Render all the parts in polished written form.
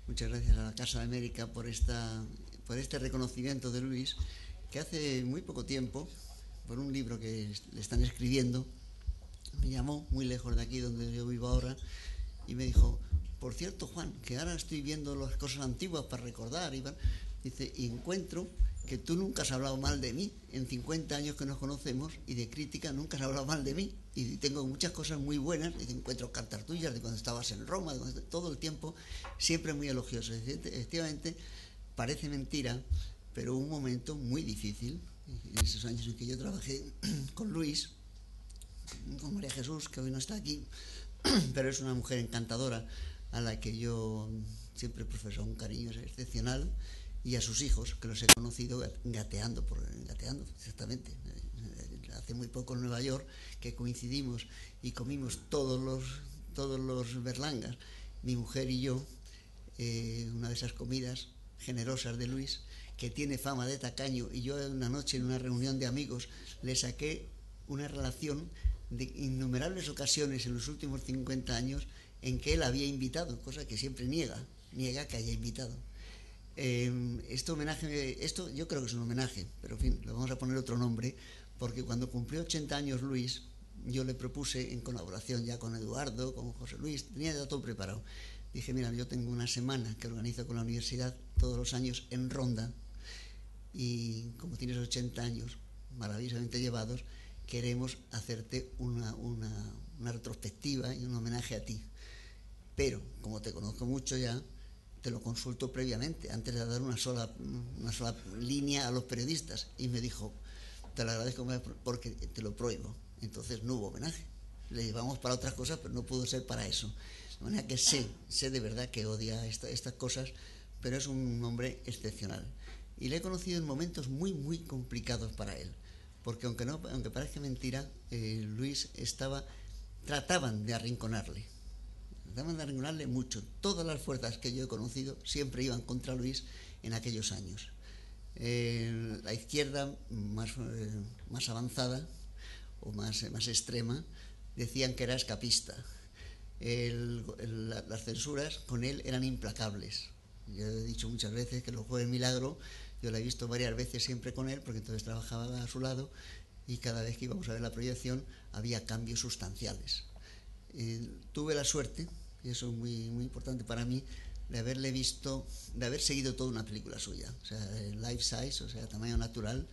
Muchas gracias a la Casa de América por este reconocimiento de Luis, que hace muy poco tiempo, por un libro que le están escribiendo, me llamó muy lejos de aquí donde yo vivo ahora y me dijo, por cierto, Juan, que ahora estoy viendo las cosas antiguas para recordar. Dice, y encuentro que tú nunca has hablado mal de mí en 50 años que nos conocemos, y de crítica nunca has hablado mal de mí, y tengo muchas cosas muy buenas. Y encuentro cartas tuyas de cuando estabas en Roma, todo el tiempo siempre muy elogioso. Efectivamente, parece mentira, pero hubo un momento muy difícil en esos años en que yo trabajé con Luis, con María Jesús, que hoy no está aquí, pero es una mujer encantadora a la que yo siempre profeso un cariño excepcional, y a sus hijos, que los he conocido gateando exactamente. Hace muy poco en Nueva York, que coincidimos y comimos todos los berlangas, mi mujer y yo, una de esas comidas generosas de Luis, que tiene fama de tacaño, y yo una noche en una reunión de amigos le saqué una relación de innumerables ocasiones en los últimos 50 años en que él había invitado, cosa que siempre niega que haya invitado. Esto yo creo que es un homenaje, pero en fin, le vamos a poner otro nombre, porque cuando cumplió 80 años Luis, yo le propuse, en colaboración ya con Eduardo, con José Luis, tenía ya todo preparado. Dije, mira, yo tengo una semana que organizo con la universidad todos los años en Ronda, y como tienes 80 años maravillosamente llevados, queremos hacerte una retrospectiva y un homenaje a ti. Pero, como te conozco mucho ya, te lo consulto previamente, antes de dar una sola línea a los periodistas. Y me dijo, te lo agradezco porque te lo prohíbo. Entonces no hubo homenaje. Le llevamos para otras cosas, pero no pudo ser para eso. De manera que sé de verdad que odia estas cosas, pero es un hombre excepcional. Y le he conocido en momentos muy, muy complicados para él. Porque aunque parezca mentira, Luis trataban de arrinconarle. Trataban de arrinconarle mucho. Todas las fuerzas que yo he conocido siempre iban contra Luis en aquellos años. La izquierda más avanzada o más extrema decían que era escapista. Las censuras con él eran implacables. Yo he dicho muchas veces que los Jueves Milagro yo la he visto varias veces siempre con él, porque entonces trabajaba a su lado, y cada vez que íbamos a ver la proyección había cambios sustanciales. Tuve la suerte, y eso es muy, muy importante para mí, de haberle visto, de haber seguido toda una película suya, o sea, life size, o sea, tamaño natural,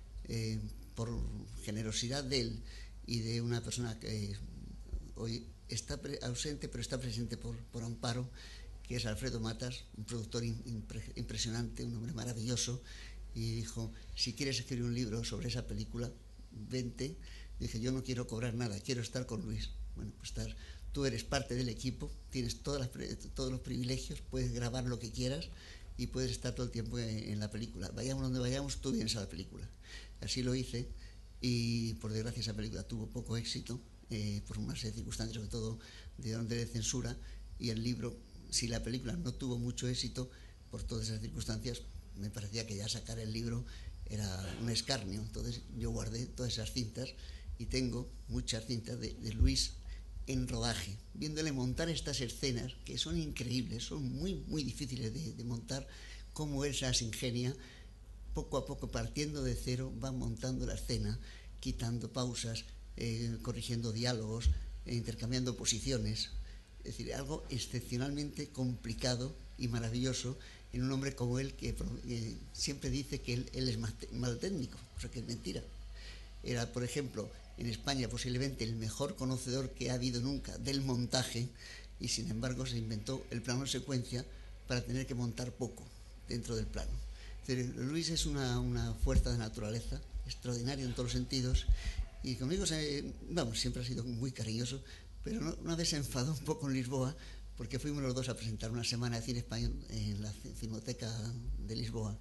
por generosidad de él y de una persona que hoy está ausente, pero está presente por amparo, que es Alfredo Matas, un productor impresionante, un hombre maravilloso, y dijo, si quieres escribir un libro sobre esa película, vente. Dije, yo no quiero cobrar nada, quiero estar con Luis. Bueno, pues tú eres parte del equipo, tienes todos los privilegios, puedes grabar lo que quieras y puedes estar todo el tiempo en la película. Vayamos donde vayamos, tú vienes a la película. Así lo hice, y por desgracia esa película tuvo poco éxito, por una serie de circunstancias, sobre todo de censura, y el libro, si la película no tuvo mucho éxito por todas esas circunstancias, me parecía que ya sacar el libro era un escarnio. Entonces yo guardé todas esas cintas, y tengo muchas cintas de Luis en rodaje, viéndole montar estas escenas que son increíbles, son muy, muy difíciles de montar, cómo él se las ingenia, poco a poco, partiendo de cero, va montando la escena, quitando pausas, corrigiendo diálogos, intercambiando posiciones. Es decir, algo excepcionalmente complicado y maravilloso en un hombre como él, que siempre dice que él es mal técnico, cosa que es mentira. Era, por ejemplo, en España posiblemente el mejor conocedor que ha habido nunca del montaje, y sin embargo se inventó el plano secuencia para tener que montar poco dentro del plano. Luis es una fuerza de naturaleza extraordinaria en todos los sentidos, y conmigo siempre ha sido muy cariñoso, pero una vez se enfadó un poco en Lisboa, porque fuimos los dos a presentar una semana de cine español en la Filmoteca de Lisboa,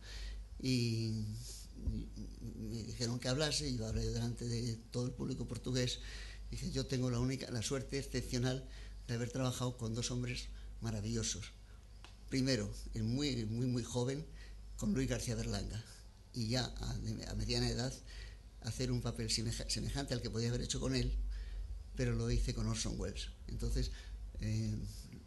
y me dijeron que hablase, y yo hablé delante de todo el público portugués. Dije, yo tengo la suerte excepcional de haber trabajado con dos hombres maravillosos. Primero, en muy, muy, muy joven, con Luis García Berlanga, y ya a mediana edad hacer un papel semejante al que podía haber hecho con él, pero lo hice con Orson Welles. Entonces,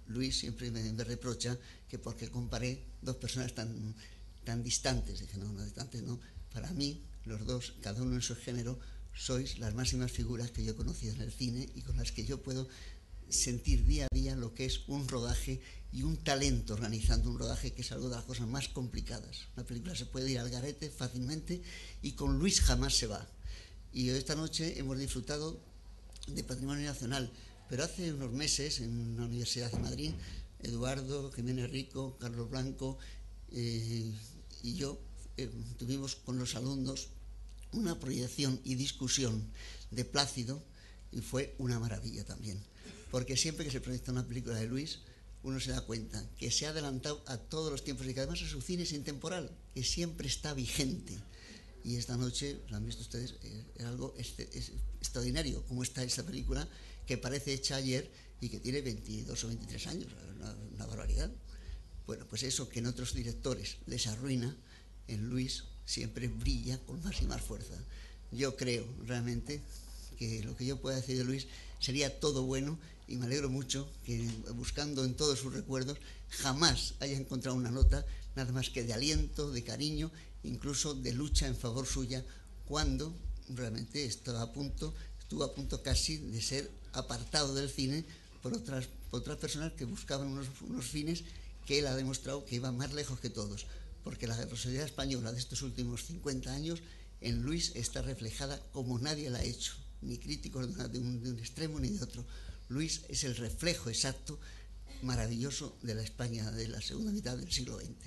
Luis siempre me reprocha que porque comparé dos personas tan distantes. Dije, no distantes no. Para mí, los dos, cada uno en su género, sois las máximas figuras que yo he conocido en el cine y con las que yo puedo sentir día a día lo que es un rodaje y un talento organizando un rodaje, que es algo de las cosas más complicadas. Una película se puede ir al garete fácilmente y con Luis jamás se va. Y esta noche hemos disfrutado de Patrimonio Nacional, pero hace unos meses en la Universidad de Madrid, Eduardo, Jiménez Rico, Carlos Blanco y yo tuvimos con los alumnos una proyección y discusión de Plácido, y fue una maravilla también, porque siempre que se proyecta una película de Luis, uno se da cuenta que se ha adelantado a todos los tiempos y que además es un cine intemporal, que siempre está vigente. Y esta noche, lo han visto ustedes, es algo extraordinario, como está esta película, que parece hecha ayer y que tiene 22 o 23 años, una barbaridad. Bueno, pues eso que en otros directores les arruina, en Luis siempre brilla con más y más fuerza. Yo creo realmente que lo que yo pueda decir de Luis sería todo bueno, y me alegro mucho que buscando en todos sus recuerdos jamás haya encontrado una nota nada más que de aliento, de cariño, incluso de lucha en favor suya, cuando realmente estuvo a punto casi de ser apartado del cine por otras personas que buscaban unos fines que él ha demostrado que iban más lejos que todos, porque la sociedad española de estos últimos 50 años en Luis está reflejada como nadie la ha hecho, ni críticos de un extremo ni de otro. Luis es el reflejo exacto, maravilloso, de la España de la segunda mitad del siglo XX.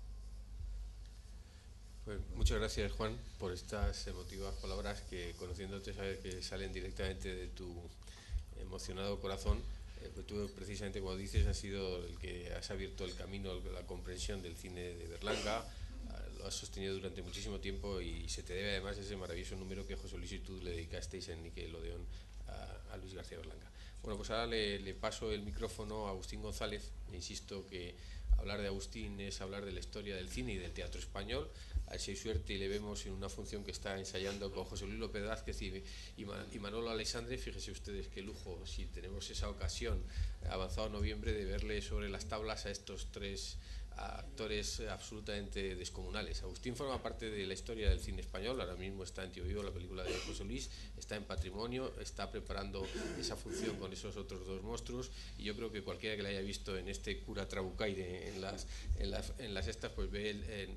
Pues muchas gracias, Juan, por estas emotivas palabras que, conociéndote, sabes que salen directamente de tu emocionado corazón. Pues tú, precisamente, como dices, has sido el que has abierto el camino a la comprensión del cine de Berlanga. Lo has sostenido durante muchísimo tiempo y se te debe además ese maravilloso número que José Luis y tú le dedicasteis en Nickelodeon a Luis García Berlanga. Bueno, pues ahora le paso el micrófono a Agustín González. Insisto que hablar de Agustín es hablar de la historia del cine y del teatro español. A ver si hay suerte y le vemos en una función que está ensayando con José Luis López Vázquez y Manolo Alexandre. Fíjense ustedes qué lujo, si tenemos esa ocasión, avanzado noviembre, de verle sobre las tablas a estos tres actores absolutamente descomunales. Agustín forma parte de la historia del cine español. Ahora mismo está en Tío Vivo, la película de José Luis, está en Patrimonio, está preparando esa función con esos otros dos monstruos, y yo creo que cualquiera que la haya visto en este cura Trabucaire en las estas, pues ve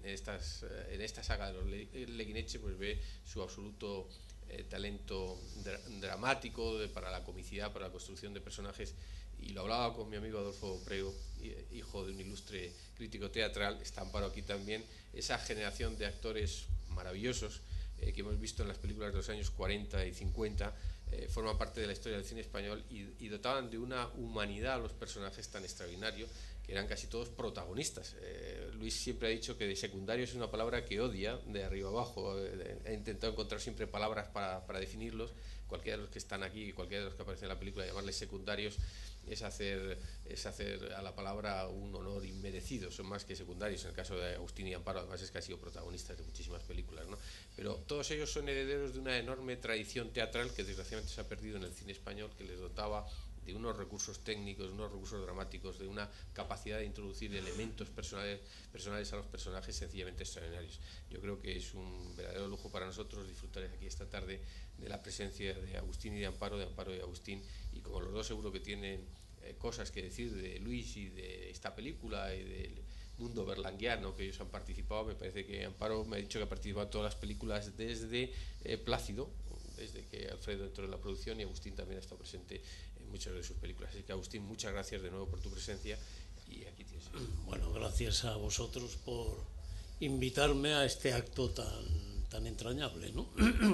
en esta saga de los Leguineche, pues ve su absoluto talento dramático para la comicidad, para la construcción de personajes. Y lo hablaba con mi amigo Adolfo Prego, hijo de un ilustre crítico teatral, está Amparo aquí también, esa generación de actores maravillosos que hemos visto en las películas de los años 40 y 50, forman parte de la historia del cine español y dotaban de una humanidad a los personajes tan extraordinario, que eran casi todos protagonistas. Luis siempre ha dicho que de secundario es una palabra que odia de arriba abajo. Ha intentado encontrar siempre palabras para definirlos. Cualquiera de los que están aquí, cualquiera de los que aparecen en la película, llamarles secundarios es hacer a la palabra un honor inmerecido. Son más que secundarios. En el caso de Agustín y Amparo, además, es que han sido protagonistas de muchísimas películas, ¿no? Pero todos ellos son herederos de una enorme tradición teatral que desgraciadamente se ha perdido en el cine español, que les dotaba de unos recursos técnicos, de unos recursos dramáticos, de una capacidad de introducir elementos personales a los personajes sencillamente extraordinarios. Yo creo que es un verdadero lujo para nosotros disfrutar aquí esta tarde de la presencia de Agustín y de Amparo y Agustín, y como los dos seguro que tienen cosas que decir de Luis y de esta película y del mundo berlanguiano que ellos han participado. Me parece que Amparo me ha dicho que ha participado en todas las películas desde Plácido, desde que Alfredo entró en la producción, y Agustín también ha estado presente en muchas de sus películas. Así que, Agustín, muchas gracias de nuevo por tu presencia, y aquí tienes. Bueno, gracias a vosotros por invitarme a este acto tan entrañable, ¿no?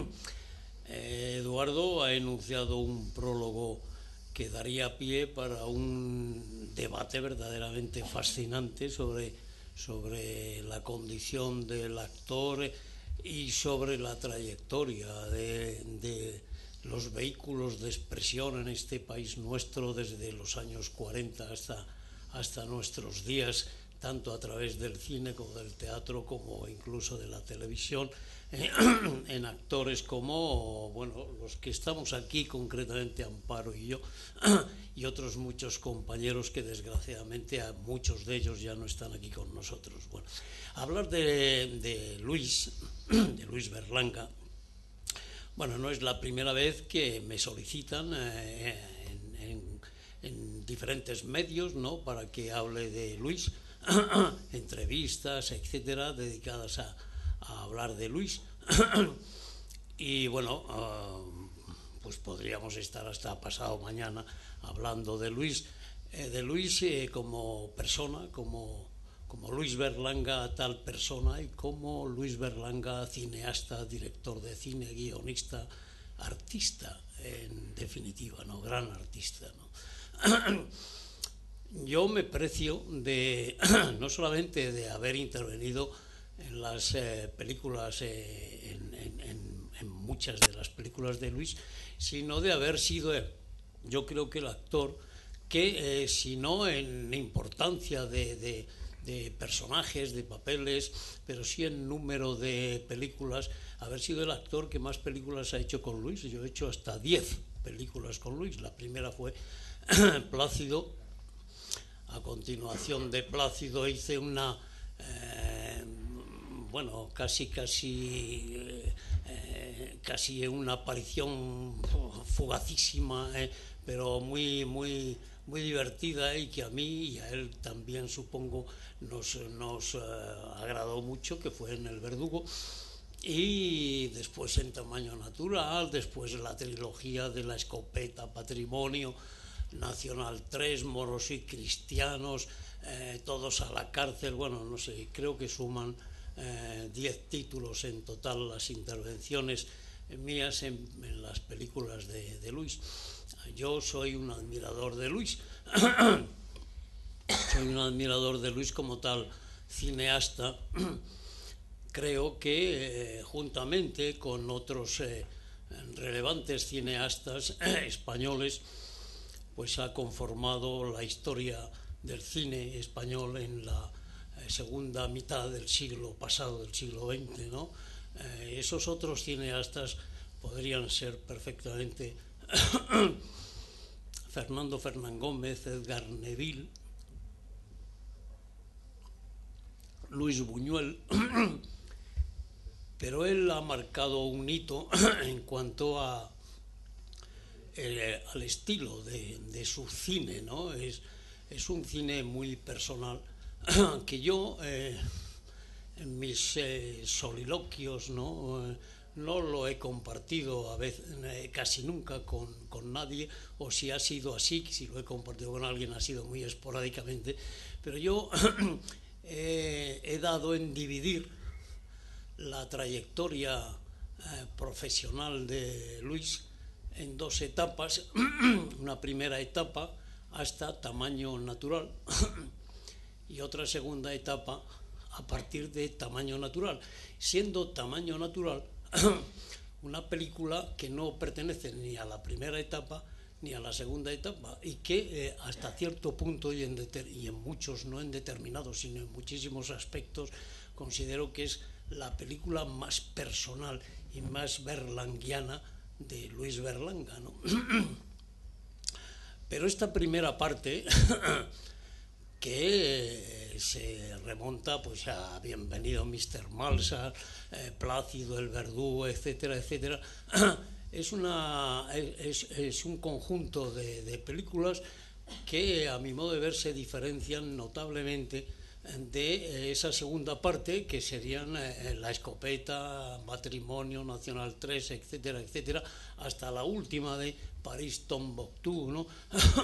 Eduardo ha enunciado un prólogo que daría pie para un debate verdaderamente fascinante sobre la condición del actor y sobre la trayectoria de los vehículos de expresión en este país nuestro desde los años 40 hasta nuestros días, tanto a través del cine como del teatro, como incluso de la televisión, en actores como, bueno, los que estamos aquí, concretamente Amparo y yo, y otros muchos compañeros que desgraciadamente muchos de ellos ya no están aquí con nosotros. Bueno, hablar de Luis Berlanga, bueno, no es la primera vez que me solicitan en diferentes medios, ¿no?, para que hable de Luis, entrevistas, etcétera, dedicadas a hablar de Luis. Y bueno, pues podríamos estar hasta pasado mañana hablando de Luis como persona, como Luis Berlanga tal persona, y como Luis Berlanga cineasta, director de cine, guionista, artista, en definitiva, ¿no?, gran artista, ¿no? Yo me precio no solamente de haber intervenido en las películas, en muchas de las películas de Luis, sino de haber sido, yo creo que el actor que, si no en importancia de personajes, de papeles, pero sí en número de películas, haber sido el actor que más películas ha hecho con Luis. Yo he hecho hasta 10 películas con Luis. La primera fue Plácido. A continuación de Plácido hice una, bueno, casi una aparición fugacísima, pero muy divertida, y que a mí y a él también, supongo, nos agradó mucho, que fue en El Verdugo. Y después en Tamaño Natural, después la trilogía de La Escopeta, Patrimonio, Nacional 3, Moros y Cristianos, Todos a la cárcel. Bueno, no sé, creo que suman 10 títulos en total las intervenciones mías en las películas de Luis. Yo soy un admirador de Luis. Soy un admirador de Luis como tal cineasta. Creo que juntamente con otros relevantes cineastas españoles, pues ha conformado la historia del cine español en la segunda mitad del siglo pasado, del siglo XX, ¿no? Esos otros cineastas podrían ser perfectamente Fernando Fernán Gómez, Edgar Neville, Luis Buñuel, pero él ha marcado un hito en cuanto al estilo de su cine, ¿no? Es un cine muy personal, que yo en mis soliloquios, ¿no?, no lo he compartido a veces, casi nunca con nadie, o si ha sido así, si lo he compartido con alguien ha sido muy esporádicamente, pero yo he dado en dividir la trayectoria profesional de Luis en 2 etapas. Una primera etapa hasta Tamaño Natural y otra segunda etapa a partir de Tamaño Natural, siendo Tamaño Natural una película que no pertenece ni a la primera etapa ni a la segunda etapa, y que hasta cierto punto y en muchos, no en determinados, sino en muchísimos aspectos, considero que es la película más personal y más berlanguiana de Luis Berlanga, ¿no? Pero esta primera parte que se remonta pues a Bienvenido Mr. Malsa, Plácido, El Verdugo, etcétera, etcétera, es un conjunto de películas que, a mi modo de ver, se diferencian notablemente de esa segunda parte, que serían La Escopeta, Patrimonio, Nacional 3, etcétera, etcétera, hasta la última de París Tombuctú, ¿no?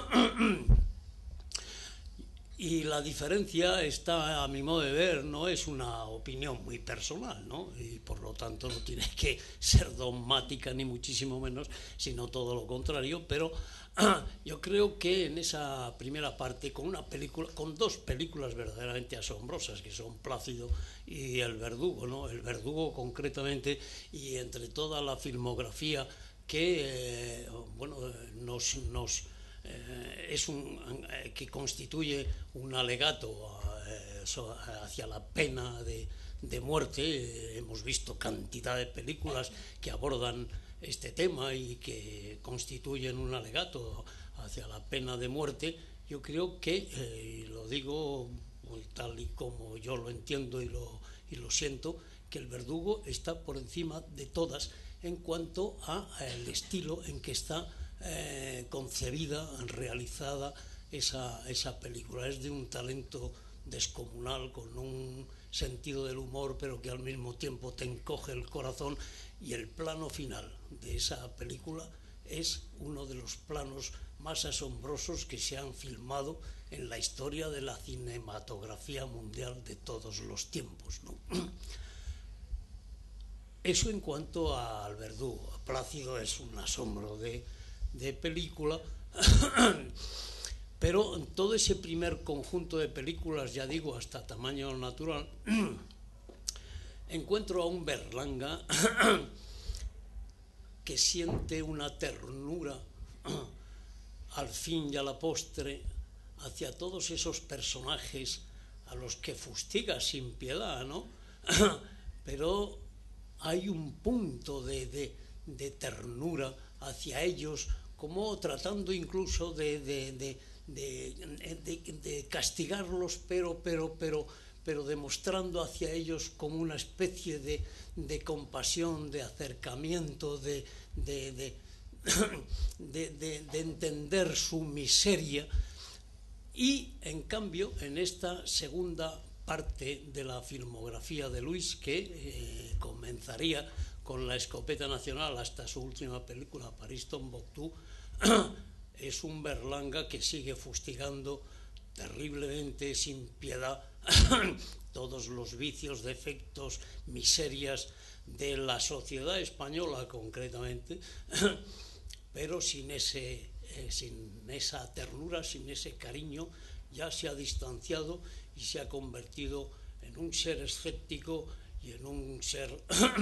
Y la diferencia está, a mi modo de ver, no es una opinión muy personal, ¿no? Y por lo tanto no tiene que ser dogmática ni muchísimo menos, sino todo lo contrario, pero yo creo que en esa primera parte, con 2 películas verdaderamente asombrosas, que son Plácido y El Verdugo, ¿no? El Verdugo concretamente, y entre toda la filmografía que nos que constituye un alegato hacia la pena de muerte. Hemos visto cantidad de películas que abordan este tema y que constituyen un alegato hacia la pena de muerte. Yo creo que, y lo digo tal y como yo lo entiendo y lo siento, que el verdugo está por encima de todas en cuanto al estilo en que está concebida, realizada esa película. Es de un talento descomunal, con un sentido del humor, pero que al mismo tiempo te encoge el corazón, y el plano final de esa película es uno de los planos más asombrosos que se han filmado en la historia de la cinematografía mundial de todos los tiempos, ¿no? Eso en cuanto al verdugo. Plácido es un asombro de película, pero todo ese primer conjunto de películas, ya digo, hasta Tamaño natural, encuentro a un Berlanga que siente una ternura al fin y a la postre hacia todos esos personajes a los que fustiga sin piedad, ¿no? Pero hay un punto de ternura hacia ellos, como tratando incluso de castigarlos, pero demostrando hacia ellos como una especie de compasión, de acercamiento, de entender su miseria. Y en cambio, en esta segunda parte de la filmografía de Luis, que comenzaría con La escopeta nacional hasta su última película, París-Tombuctú, es un Berlanga que sigue fustigando terriblemente, sin piedad, todos los vicios, defectos, miserias de la sociedad española concretamente, pero sin esa ternura, sin ese cariño. Ya se ha distanciado y se ha convertido en un ser escéptico y en un ser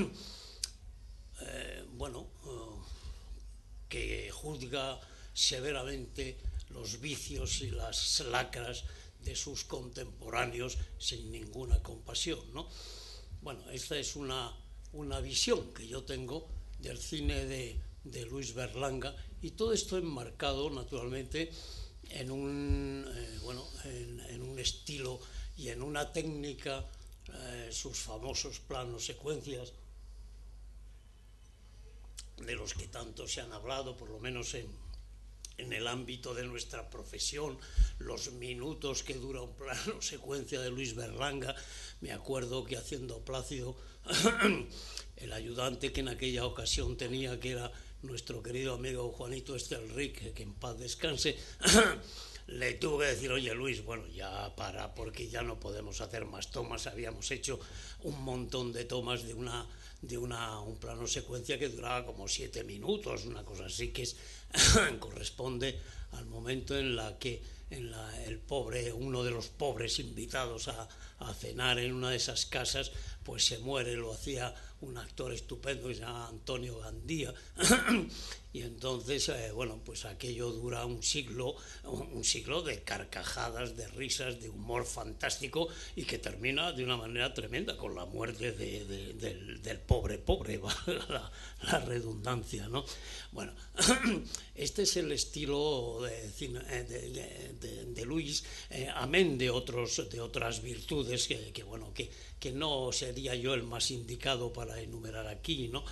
que juzga severamente los vicios y las lacras de sus contemporáneos sin ninguna compasión, ¿no? Bueno, esta es una visión que yo tengo del cine de Luis Berlanga, y todo esto enmarcado naturalmente en un estilo y en una técnica, sus famosos planos secuencias, de los que tanto se han hablado, por lo menos en el ámbito de nuestra profesión, los minutos que dura un plano secuencia de Luis Berlanga. Me acuerdo que haciendo Plácido, el ayudante que en aquella ocasión tenía, que era nuestro querido amigo Juanito Estelric, que en paz descanse, le tuvo que decir: oye Luis, bueno, ya para, porque ya no podemos hacer más tomas. Habíamos hecho un montón de tomas de un plano secuencia que duraba como 7 minutos, una cosa así, que corresponde al momento en la que uno de los pobres invitados a cenar en una de esas casas, pues se muere. Lo hacía un actor estupendo que se llama Antonio Gandía, y entonces pues aquello dura un siglo de carcajadas, de risas, de humor fantástico, y que termina de una manera tremenda con la muerte del pobre, la redundancia, ¿no? Bueno, este es el estilo de Luis, amén de otras virtudes que no sería yo el más indicado para enumerar aquí, ¿no?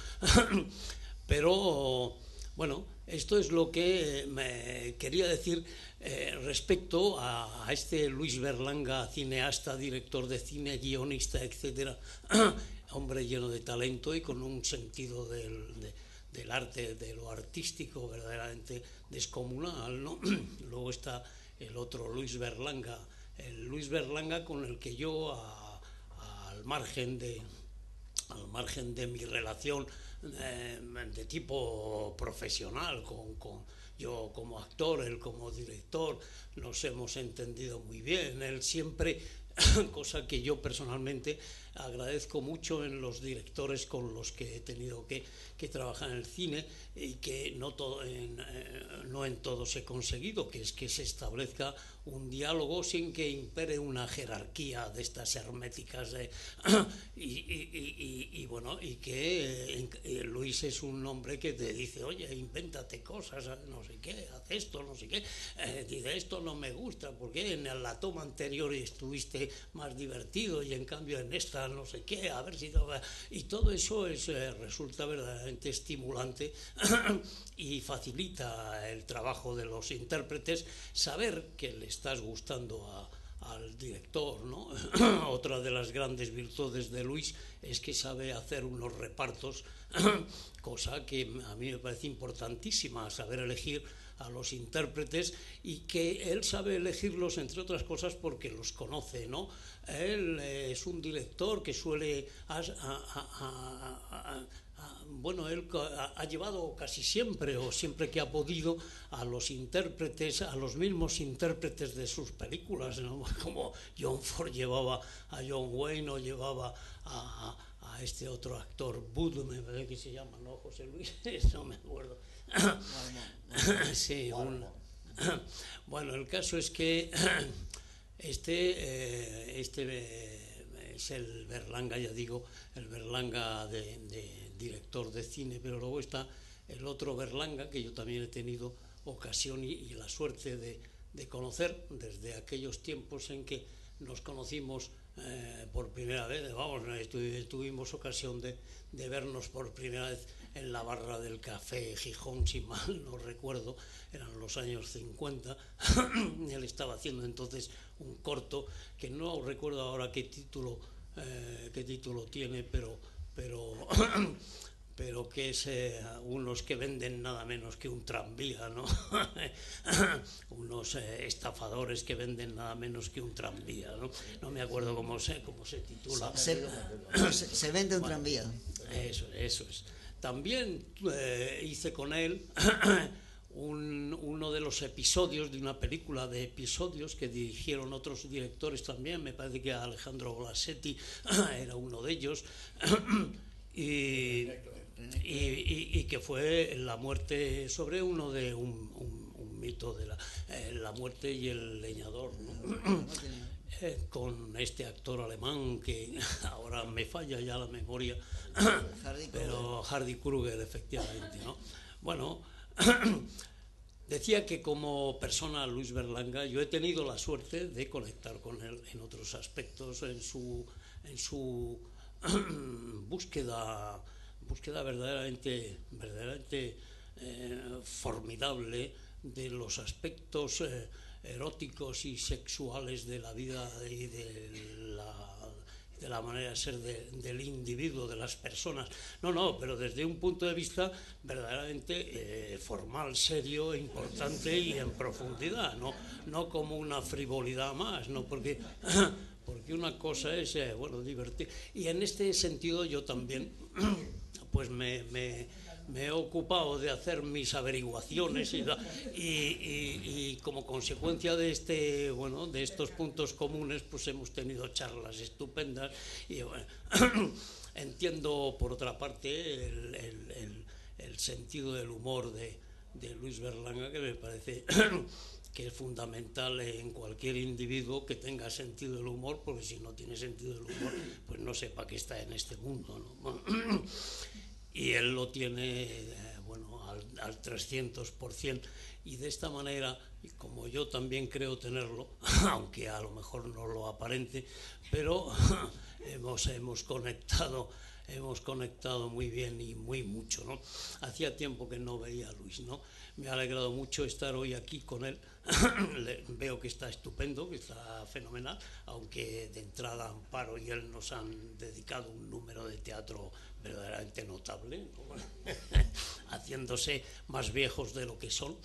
Pero bueno, esto es lo que me quería decir respecto a este Luis Berlanga, cineasta, director de cine, guionista, etcétera, hombre lleno de talento y con un sentido del arte, de lo artístico verdaderamente descomunal, ¿no? Luego está el otro Luis Berlanga, el Luis Berlanga con el que yo, al margen de mi relación de tipo profesional, yo como actor, él como director, nos hemos entendido muy bien. Él siempre cosa que yo personalmente agradezco mucho en los directores con los que he tenido que trabajar en el cine, y que no en todos he conseguido, que es que se establezca un diálogo sin que impere una jerarquía de estas herméticas y bueno, y que Luis es un hombre que te dice, oye, invéntate cosas, no sé qué, haz esto, no sé qué, dice, esto no me gusta, porque en la toma anterior estuviste más divertido y en cambio en esta no sé qué, a ver si... Y todo eso resulta verdaderamente estimulante y facilita el trabajo de los intérpretes, saber que le estás gustando al director, ¿no? Otra de las grandes virtudes de Luis es que sabe hacer unos repartos, cosa que a mí me parece importantísima, saber elegir a los intérpretes, y que él sabe elegirlos, entre otras cosas, porque los conoce, ¿no? Él es un director que suele... bueno, él ha llevado casi siempre, o siempre que ha podido, a los intérpretes, a los mismos intérpretes de sus películas, ¿no? Como John Ford llevaba a John Wayne, o llevaba a este otro actor, Bud, me parece que se llama, ¿no, José Luis? No me acuerdo. Sí, bueno, el caso es que este es el Berlanga, ya digo, el Berlanga de director de cine, pero luego está el otro Berlanga que yo también he tenido ocasión y la suerte de conocer desde aquellos tiempos en que nos conocimos por primera vez. Vamos, tuvimos ocasión de vernos por primera vez en la barra del Café Gijón, si mal no recuerdo, eran los años 50. Él estaba haciendo entonces un corto que no recuerdo ahora qué título tiene, pero que es unos que venden nada menos que un tranvía, ¿no? Unos estafadores que venden nada menos que un tranvía, ¿no? No me acuerdo cómo se titula. Se vende un tranvía. Eso es. También hice con él uno de los episodios de una película de episodios que dirigieron otros directores también, me parece que Alejandro Blasetti era uno de ellos, y que fue la muerte sobre uno de un mito de la muerte y el leñador, ¿no? Con este actor alemán que ahora me falla ya la memoria, pero Hardy Kruger, efectivamente, ¿no? Bueno, decía que como persona Luis Berlanga yo he tenido la suerte de conectar con él en otros aspectos, en su búsqueda verdaderamente formidable de los aspectos eróticos y sexuales de la vida y de la manera de ser del individuo, de las personas. No, pero desde un punto de vista verdaderamente formal, serio, importante y en profundidad, no como una frivolidad más, no porque una cosa es, divertir. Y en este sentido yo también, pues me he ocupado de hacer mis averiguaciones y como consecuencia de de estos puntos comunes, pues hemos tenido charlas estupendas y bueno, entiendo por otra parte el sentido del humor de Luis Berlanga, que me parece que es fundamental en cualquier individuo que tenga sentido del humor, porque si no tiene sentido del humor, pues no sé para qué está en este mundo, ¿no? Y él lo tiene, al 300%, y de esta manera, como yo también creo tenerlo, aunque a lo mejor no lo aparente, pero hemos conectado muy bien y muy mucho, ¿no? Hacía tiempo que no veía a Luis, ¿no? Me ha alegrado mucho estar hoy aquí con él. Veo que está estupendo, que está fenomenal, aunque de entrada Amparo y él nos han dedicado un número de teatro verdaderamente notable, ¿no? Haciéndose más viejos de lo que son.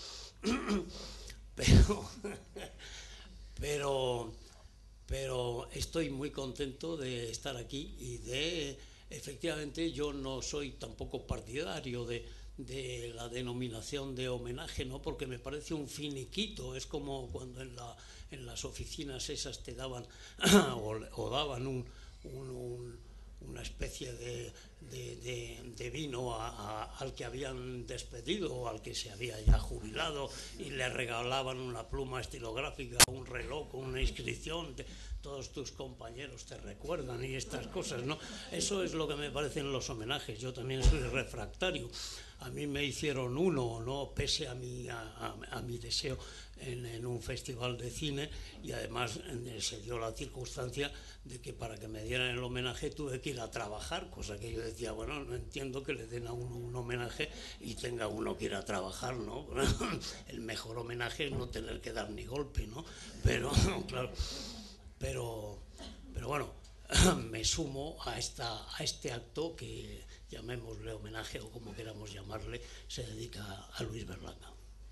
Pero estoy muy contento de estar aquí y efectivamente yo no soy tampoco partidario de de la denominación de homenaje, ¿no? Porque me parece un finiquito, es como cuando en las oficinas esas te daban o daban una especie de vino al que habían despedido o al que se había ya jubilado, y le regalaban una pluma estilográfica, un reloj con una inscripción, todos tus compañeros te recuerdan y estas cosas, ¿no? Eso es lo que me parecen los homenajes. Yo también soy refractario. A mí me hicieron uno, ¿no? Pese a mi deseo, en un festival de cine, y además se dio la circunstancia de que para que me dieran el homenaje tuve que ir a trabajar, cosa que yo decía, bueno, no entiendo que le den a uno un homenaje y tenga uno que ir a trabajar, ¿no? El mejor homenaje es no tener que dar ni golpe, ¿no? Pero, claro, pero bueno, me sumo a este acto que, llamémosle homenaje o como queramos llamarle, se dedica a Luis Berlanga.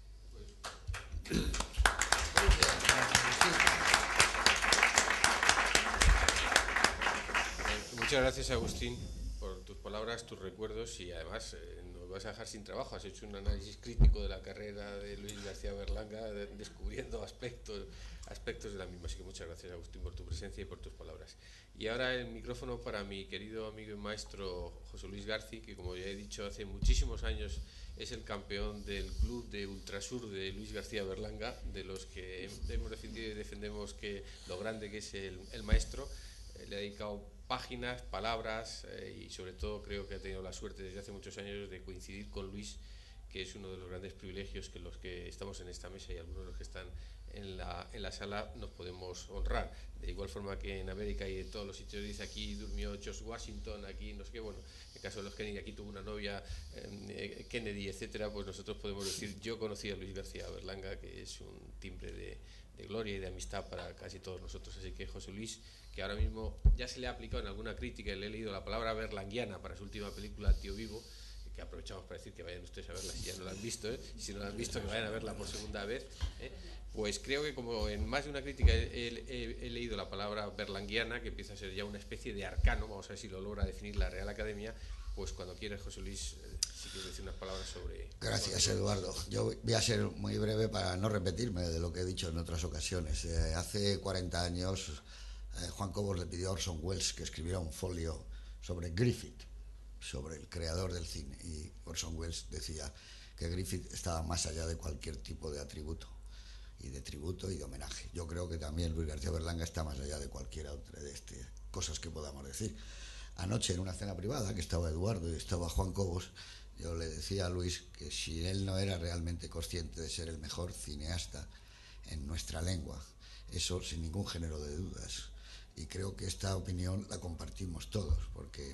Muchas gracias, Agustín, por tus palabras, tus recuerdos, y además nos vas a dejar sin trabajo. Has hecho un análisis crítico de la carrera de Luis García Berlanga, descubriendo aspectos de la misma. Así que muchas gracias, Agustín, por tu presencia y por tus palabras. Y ahora el micrófono para mi querido amigo y maestro José Luis García, que, como ya he dicho, hace muchísimos años es el campeón del club de Ultrasur de Luis García Berlanga, de los que hemos defendido y defendemos que lo grande que es el maestro. Le ha dedicado páginas, palabras, y sobre todo creo que ha tenido la suerte desde hace muchos años de coincidir con Luis, que es uno de los grandes privilegios que los que estamos en esta mesa y algunos de los que están en la sala nos podemos honrar. De igual forma que en América y en todos los sitios dice, aquí durmió George Washington, aquí no sé qué, bueno, en el caso de los Kennedy, aquí tuvo una novia Kennedy, etcétera, pues nosotros podemos decir, yo conocí a Luis García Berlanga, que es un timbre de gloria y de amistad para casi todos nosotros. Así que José Luis, que ahora mismo ya se le ha aplicado en alguna crítica, y le he leído la palabra berlanguiana para su última película, Tío Vivo, que aprovechamos para decir que vayan ustedes a verla si ya no la han visto, si no la han visto, que vayan a verla por segunda vez. Pues creo que, como en más de una crítica he leído la palabra berlanguiana, que empieza a ser ya una especie de arcano, vamos a ver si lo logra definir la Real Academia. Pues cuando quieras, José Luis, si quieres decir unas palabras sobre... Gracias, Eduardo. Yo voy a ser muy breve para no repetirme de lo que he dicho en otras ocasiones. Hace 40 años Juan Cobos le pidió a Orson Welles que escribiera un folio sobre Griffith, sobre el creador del cine, y Orson Welles decía que Griffith estaba más allá de cualquier tipo de atributo, y de tributo y de homenaje. Yo creo que también Luis García Berlanga está más allá de cualquier otra de cosas que podamos decir. Anoche, en una cena privada, que estaba Eduardo y estaba Juan Cobos, yo le decía a Luis que si él no era realmente consciente de ser el mejor cineasta en nuestra lengua, eso sin ningún género de dudas. Y creo que esta opinión la compartimos todos, porque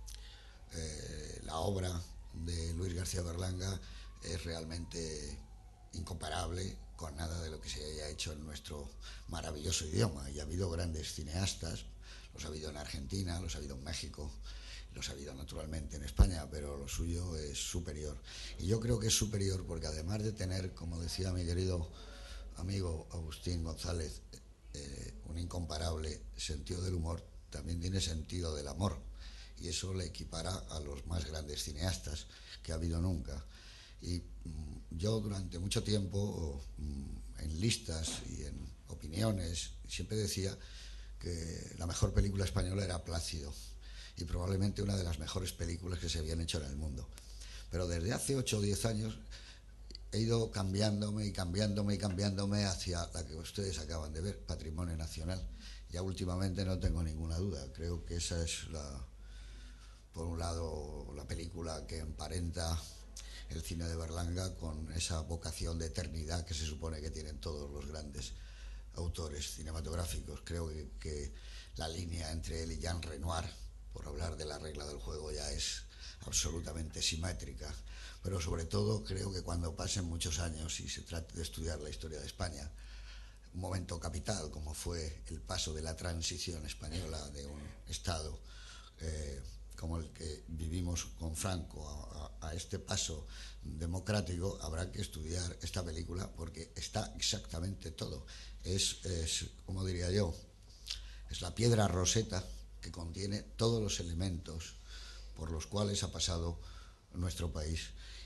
la obra de Luis García Berlanga es realmente incomparable con nada de lo que se haya hecho en nuestro maravilloso idioma. Y ha habido grandes cineastas, los ha habido en Argentina, los ha habido en México, los ha habido naturalmente en España, pero lo suyo es superior. Y yo creo que es superior porque, además de tener, como decía mi querido amigo Agustín González, un incomparable sentido del humor, también tiene sentido del amor, y eso le equipara a los más grandes cineastas que ha habido nunca. Y yo durante mucho tiempo, en listas y en opiniones, siempre decía que la mejor película española era Plácido, y probablemente una de las mejores películas que se habían hecho en el mundo. Pero desde hace 8 o 10 años he ido cambiándome hacia la que ustedes acaban de ver, Patrimonio Nacional. Ya últimamente no tengo ninguna duda, creo que esa es por un lado, la película que emparenta el cine de Berlanga con esa vocación de eternidad que se supone que tienen todos los grandes autores cinematográficos. Creo que la línea entre él y Jean Renoir, por hablar de La regla del juego, ya es absolutamente simétrica. Pero sobre todo creo que cuando pasen muchos años y se trate de estudiar la historia de España, un momento capital como fue el paso de la transición española de un Estado como el que vivimos con Franco a este paso democrático, habrá que estudiar esta película porque está exactamente todo. Es como diría yo, es la piedra roseta que contiene todos los elementos por los cuales ha pasado nuestro país.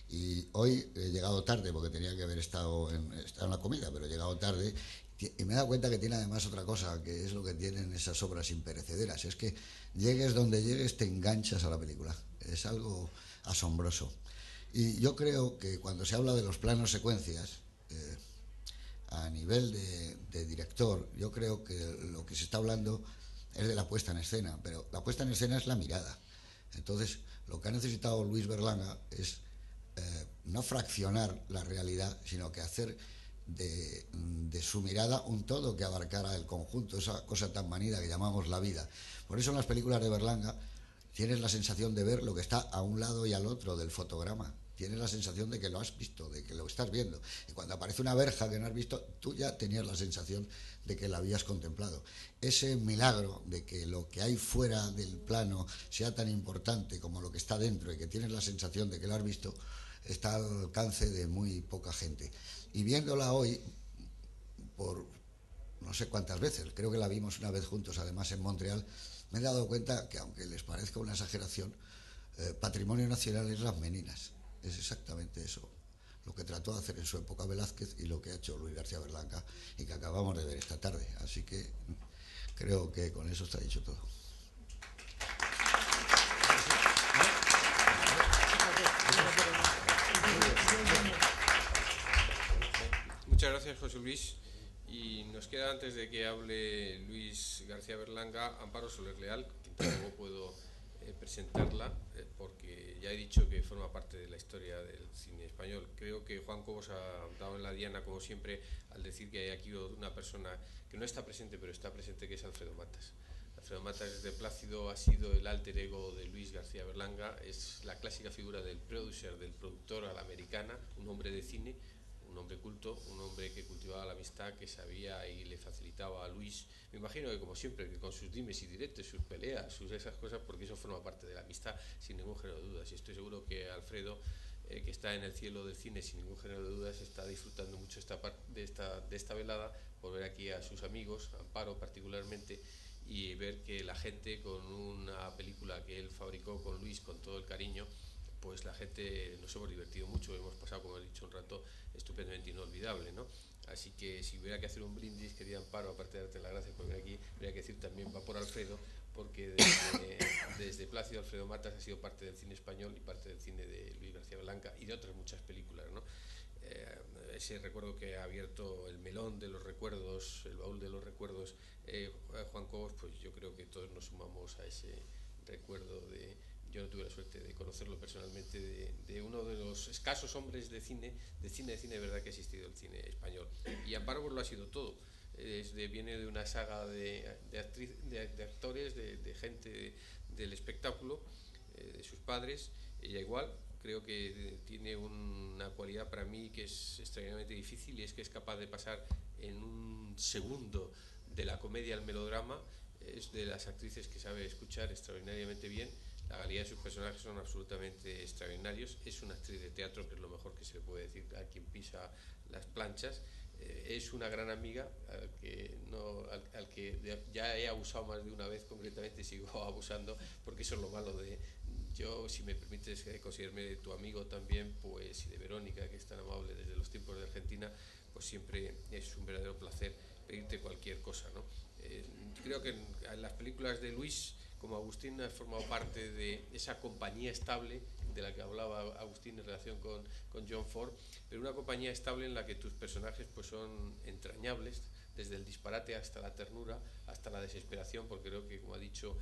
Y hoy he llegado tarde, porque tenía que haber estado en la comida, pero he llegado tarde. Y me he dado cuenta que tiene además otra cosa, que es lo que tienen esas obras imperecederas. Es que llegues donde llegues, te enganchas a la película. Es algo asombroso. Y yo creo que cuando se habla de los planos secuencias, a nivel de director, yo creo que lo que se está hablando es de la puesta en escena, pero la puesta en escena es la mirada. Entonces, lo que ha necesitado Luis Berlanga es no fraccionar la realidad, sino que hacer de su mirada un todo que abarcara el conjunto, esa cosa tan manida que llamamos la vida. Por eso en las películas de Berlanga tienes la sensación de ver lo que está a un lado y al otro del fotograma. Tienes la sensación de que lo has visto, de que lo estás viendo. Y cuando aparece una verja que no has visto, tú ya tenías la sensación de que la habías contemplado. Ese milagro de que lo que hay fuera del plano sea tan importante como lo que está dentro y que tienes la sensación de que lo has visto, está al alcance de muy poca gente. Y viéndola hoy, por no sé cuántas veces, creo que la vimos una vez juntos, además en Montreal, me he dado cuenta que, aunque les parezca una exageración, patrimonio nacional es Las Meninas. Es exactamente eso, lo que trató de hacer en su época Velázquez y lo que ha hecho Luis García Berlanga y que acabamos de ver esta tarde. Así que creo que con eso está dicho todo. Muchas gracias, José Luis. Y nos queda, antes de que hable Luis García Berlanga, Amparo Soler Leal, que tampoco puedo presentarla, porque ya he dicho que forma parte de la historia del cine español. Creo que Juan Cobos ha dado en la diana, como siempre, al decir que hay aquí una persona que no está presente, pero está presente, que es Alfredo Matas. Alfredo Matas, desde Plácido, ha sido el alter ego de Luis García Berlanga, es la clásica figura del producer, del productor a la americana, un hombre de cine, un hombre culto, un hombre que cultivaba la amistad, que sabía y le facilitaba a Luis, me imagino que como siempre, que con sus dimes y diretes, sus peleas, sus esas cosas, porque eso forma parte de la amistad, sin ningún género de dudas. Y estoy seguro que Alfredo, que está en el cielo del cine sin ningún género de dudas, está disfrutando mucho de esta velada, por ver aquí a sus amigos, Amparo particularmente, y ver que la gente, con una película que él fabricó con Luis con todo el cariño, pues la gente nos hemos divertido mucho, hemos pasado, como he dicho, un rato estupendamente inolvidable, ¿no? Así que si hubiera que hacer un brindis, quería Amparo, aparte de darte las gracias por venir aquí, habría que decir también va por Alfredo, porque desde Plácido, Alfredo Matas ha sido parte del cine español y parte del cine de Luis García Berlanga y de otras muchas películas, ¿no? Ese recuerdo que ha abierto el melón de los recuerdos, el baúl de los recuerdos, Juan Cobos, pues yo creo que todos nos sumamos a ese recuerdo de... Yo no tuve la suerte de conocerlo personalmente, de uno de los escasos hombres de cine de verdad que ha existido el cine español. Y Amparo pues lo ha sido todo. Viene de una saga de actores, de gente del espectáculo, de sus padres. Ella igual, creo que tiene una cualidad para mí que es extraordinariamente difícil, y es que es capaz de pasar en un segundo de la comedia al melodrama. Es de las actrices que sabe escuchar extraordinariamente bien. La calidad de sus personajes son absolutamente extraordinarios. Es una actriz de teatro, que es lo mejor que se le puede decir a quien pisa las planchas. Es una gran amiga al que ya he abusado más de una vez, concretamente sigo abusando, porque eso es lo malo de... Yo, si me permites considerarme tu amigo también, pues, y de Verónica, que es tan amable desde los tiempos de Argentina, pues siempre es un verdadero placer pedirte cualquier cosa, ¿no? Creo que en las películas de Luis, como Agustín, ha formado parte de esa compañía estable de la que hablaba Agustín en relación con John Ford, pero una compañía estable en la que tus personajes pues son entrañables, desde el disparate hasta la ternura, hasta la desesperación, porque creo que, como ha dicho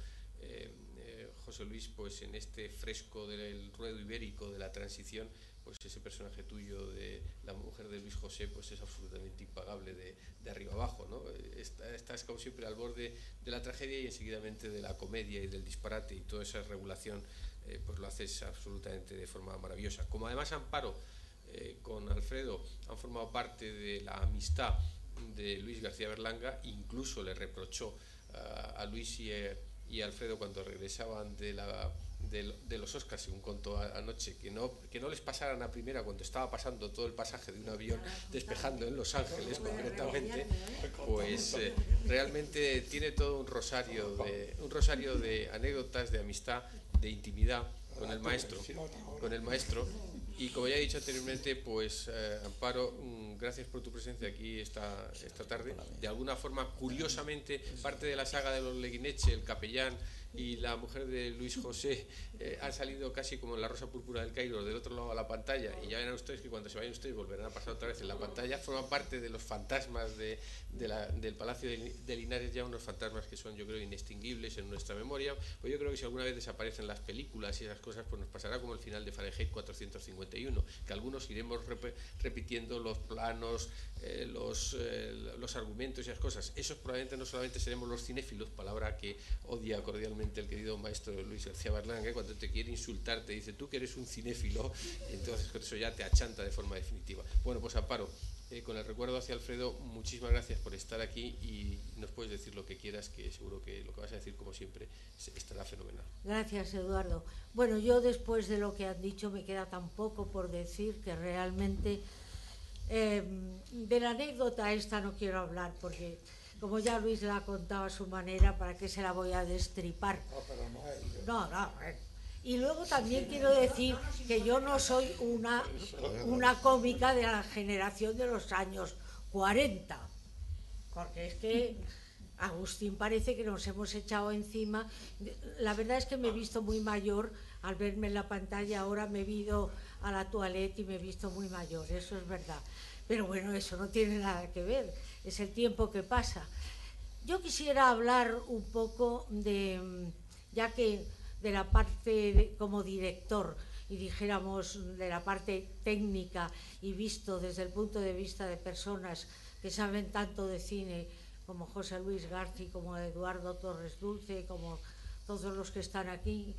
José Luis, pues en este fresco del ruedo ibérico de la transición, pues ese personaje tuyo de la mujer de Luis José pues es absolutamente impagable de arriba abajo, ¿no? Estás como siempre al borde de la tragedia y enseguidamente de la comedia y del disparate, y toda esa regulación pues lo haces absolutamente de forma maravillosa. Como además Amparo con Alfredo han formado parte de la amistad de Luis García Berlanga, incluso le reprochó a Luis y a Alfredo, cuando regresaban de los Oscars, según contó anoche, que no les pasaran a primera cuando estaba pasando todo el pasaje de un avión despejando en Los Ángeles concretamente, pues realmente tiene todo un rosario de anécdotas, de amistad, de intimidad con el maestro, Y como ya he dicho anteriormente, pues Amparo, gracias por tu presencia aquí esta tarde. De alguna forma, curiosamente, parte de la saga de los Leguineche, el capellán y la mujer de Luis José han salido casi como en la Rosa Púrpura del Cairo, del otro lado a la pantalla, y ya verán ustedes que cuando se vayan ustedes volverán a pasar otra vez en la pantalla. Forman parte de los fantasmas del Palacio de Linares, ya unos fantasmas que son, yo creo, inextinguibles en nuestra memoria. Pues yo creo que si alguna vez desaparecen las películas y esas cosas, pues nos pasará como el final de Fahrenheit 451, que algunos iremos repitiendo los planos, los argumentos y esas cosas. Esos probablemente no solamente seremos los cinéfilos, palabra que odia cordialmente el querido maestro Luis García Berlanga, cuando te quiere insultar te dice tú que eres un cinéfilo, y entonces con eso ya te achanta de forma definitiva. Bueno, pues Amparo, con el recuerdo hacia Alfredo, muchísimas gracias por estar aquí y nos puedes decir lo que quieras, que seguro que lo que vas a decir, como siempre, estará fenomenal. Gracias, Eduardo. Bueno, yo después de lo que han dicho me queda tan poco por decir que realmente de la anécdota esta no quiero hablar, porque como ya Luis la ha contado a su manera, ¿para qué se la voy a destripar? No, y luego también quiero decir que yo no soy una cómica de la generación de los años 40, porque es que Agustín parece que nos hemos echado encima. La verdad es que me he visto muy mayor al verme en la pantalla. Ahora me he ido a la toilette y me he visto muy mayor, eso es verdad. Pero bueno, eso no tiene nada que ver, es el tiempo que pasa. Yo quisiera hablar un poco ya que de la parte como director, y dijéramos de la parte técnica y visto desde el punto de vista de personas que saben tanto de cine, como José Luis García, como Eduardo Torres Dulce, como todos los que están aquí,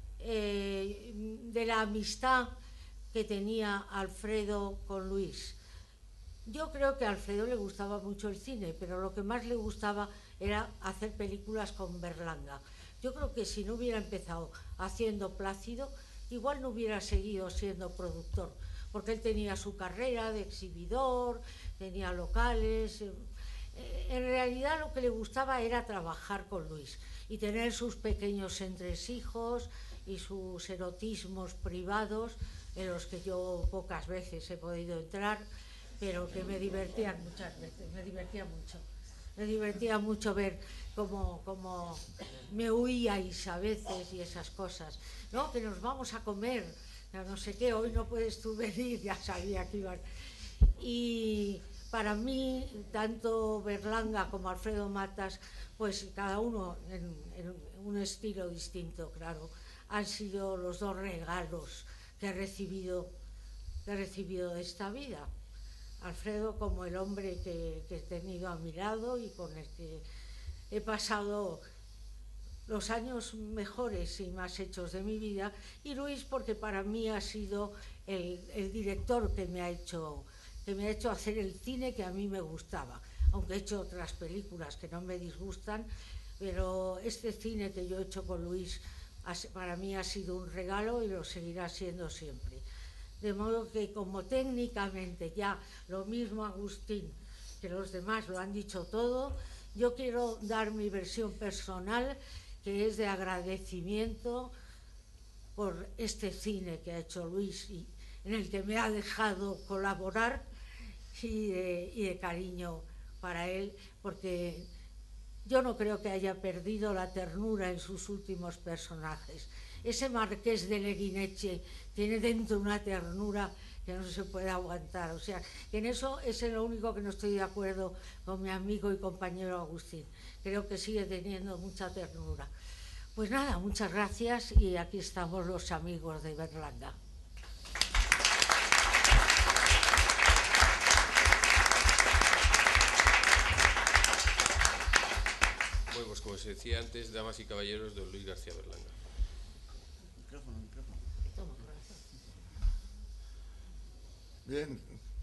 de la amistad que tenía Alfredo con Luis. Yo creo que a Alfredo le gustaba mucho el cine, pero lo que más le gustaba era hacer películas con Berlanga. Yo creo que si no hubiera empezado haciendo Plácido, igual no hubiera seguido siendo productor, porque él tenía su carrera de exhibidor, tenía locales. En realidad lo que le gustaba era trabajar con Luis y tener sus pequeños entresijos y sus erotismos privados, en los que yo pocas veces he podido entrar, pero que me divertían muchas veces, me divertía mucho ver cómo me huíais a veces y esas cosas, ¿no? Que nos vamos a comer, no sé qué, hoy no puedes tú venir, ya sabía que iban. Y para mí, tanto Berlanga como Alfredo Matas, pues cada uno en un estilo distinto, claro, han sido los dos regalos que he recibido de esta vida. Alfredo como el hombre que he tenido a mi lado y con el que he pasado los años mejores y más hechos de mi vida, y Luis porque para mí ha sido el director que me ha hecho hacer el cine que a mí me gustaba, aunque he hecho otras películas que no me disgustan, pero este cine que yo he hecho con Luis para mí ha sido un regalo y lo seguirá siendo siempre. De modo que como técnicamente ya lo mismo Agustín que los demás lo han dicho todo, yo quiero dar mi versión personal, que es de agradecimiento por este cine que ha hecho Luis y en el que me ha dejado colaborar, y de cariño para él, porque yo no creo que haya perdido la ternura en sus últimos personajes. Ese marqués de Leguineche tiene dentro una ternura que no se puede aguantar. O sea, que en eso es lo único que no estoy de acuerdo con mi amigo y compañero Agustín. Creo que sigue teniendo mucha ternura. Pues nada, muchas gracias y aquí estamos los amigos de Berlanga. Bueno, pues como se decía antes, damas y caballeros, don Luis García Berlanga. Micrófono. Toma, corazón. Bien,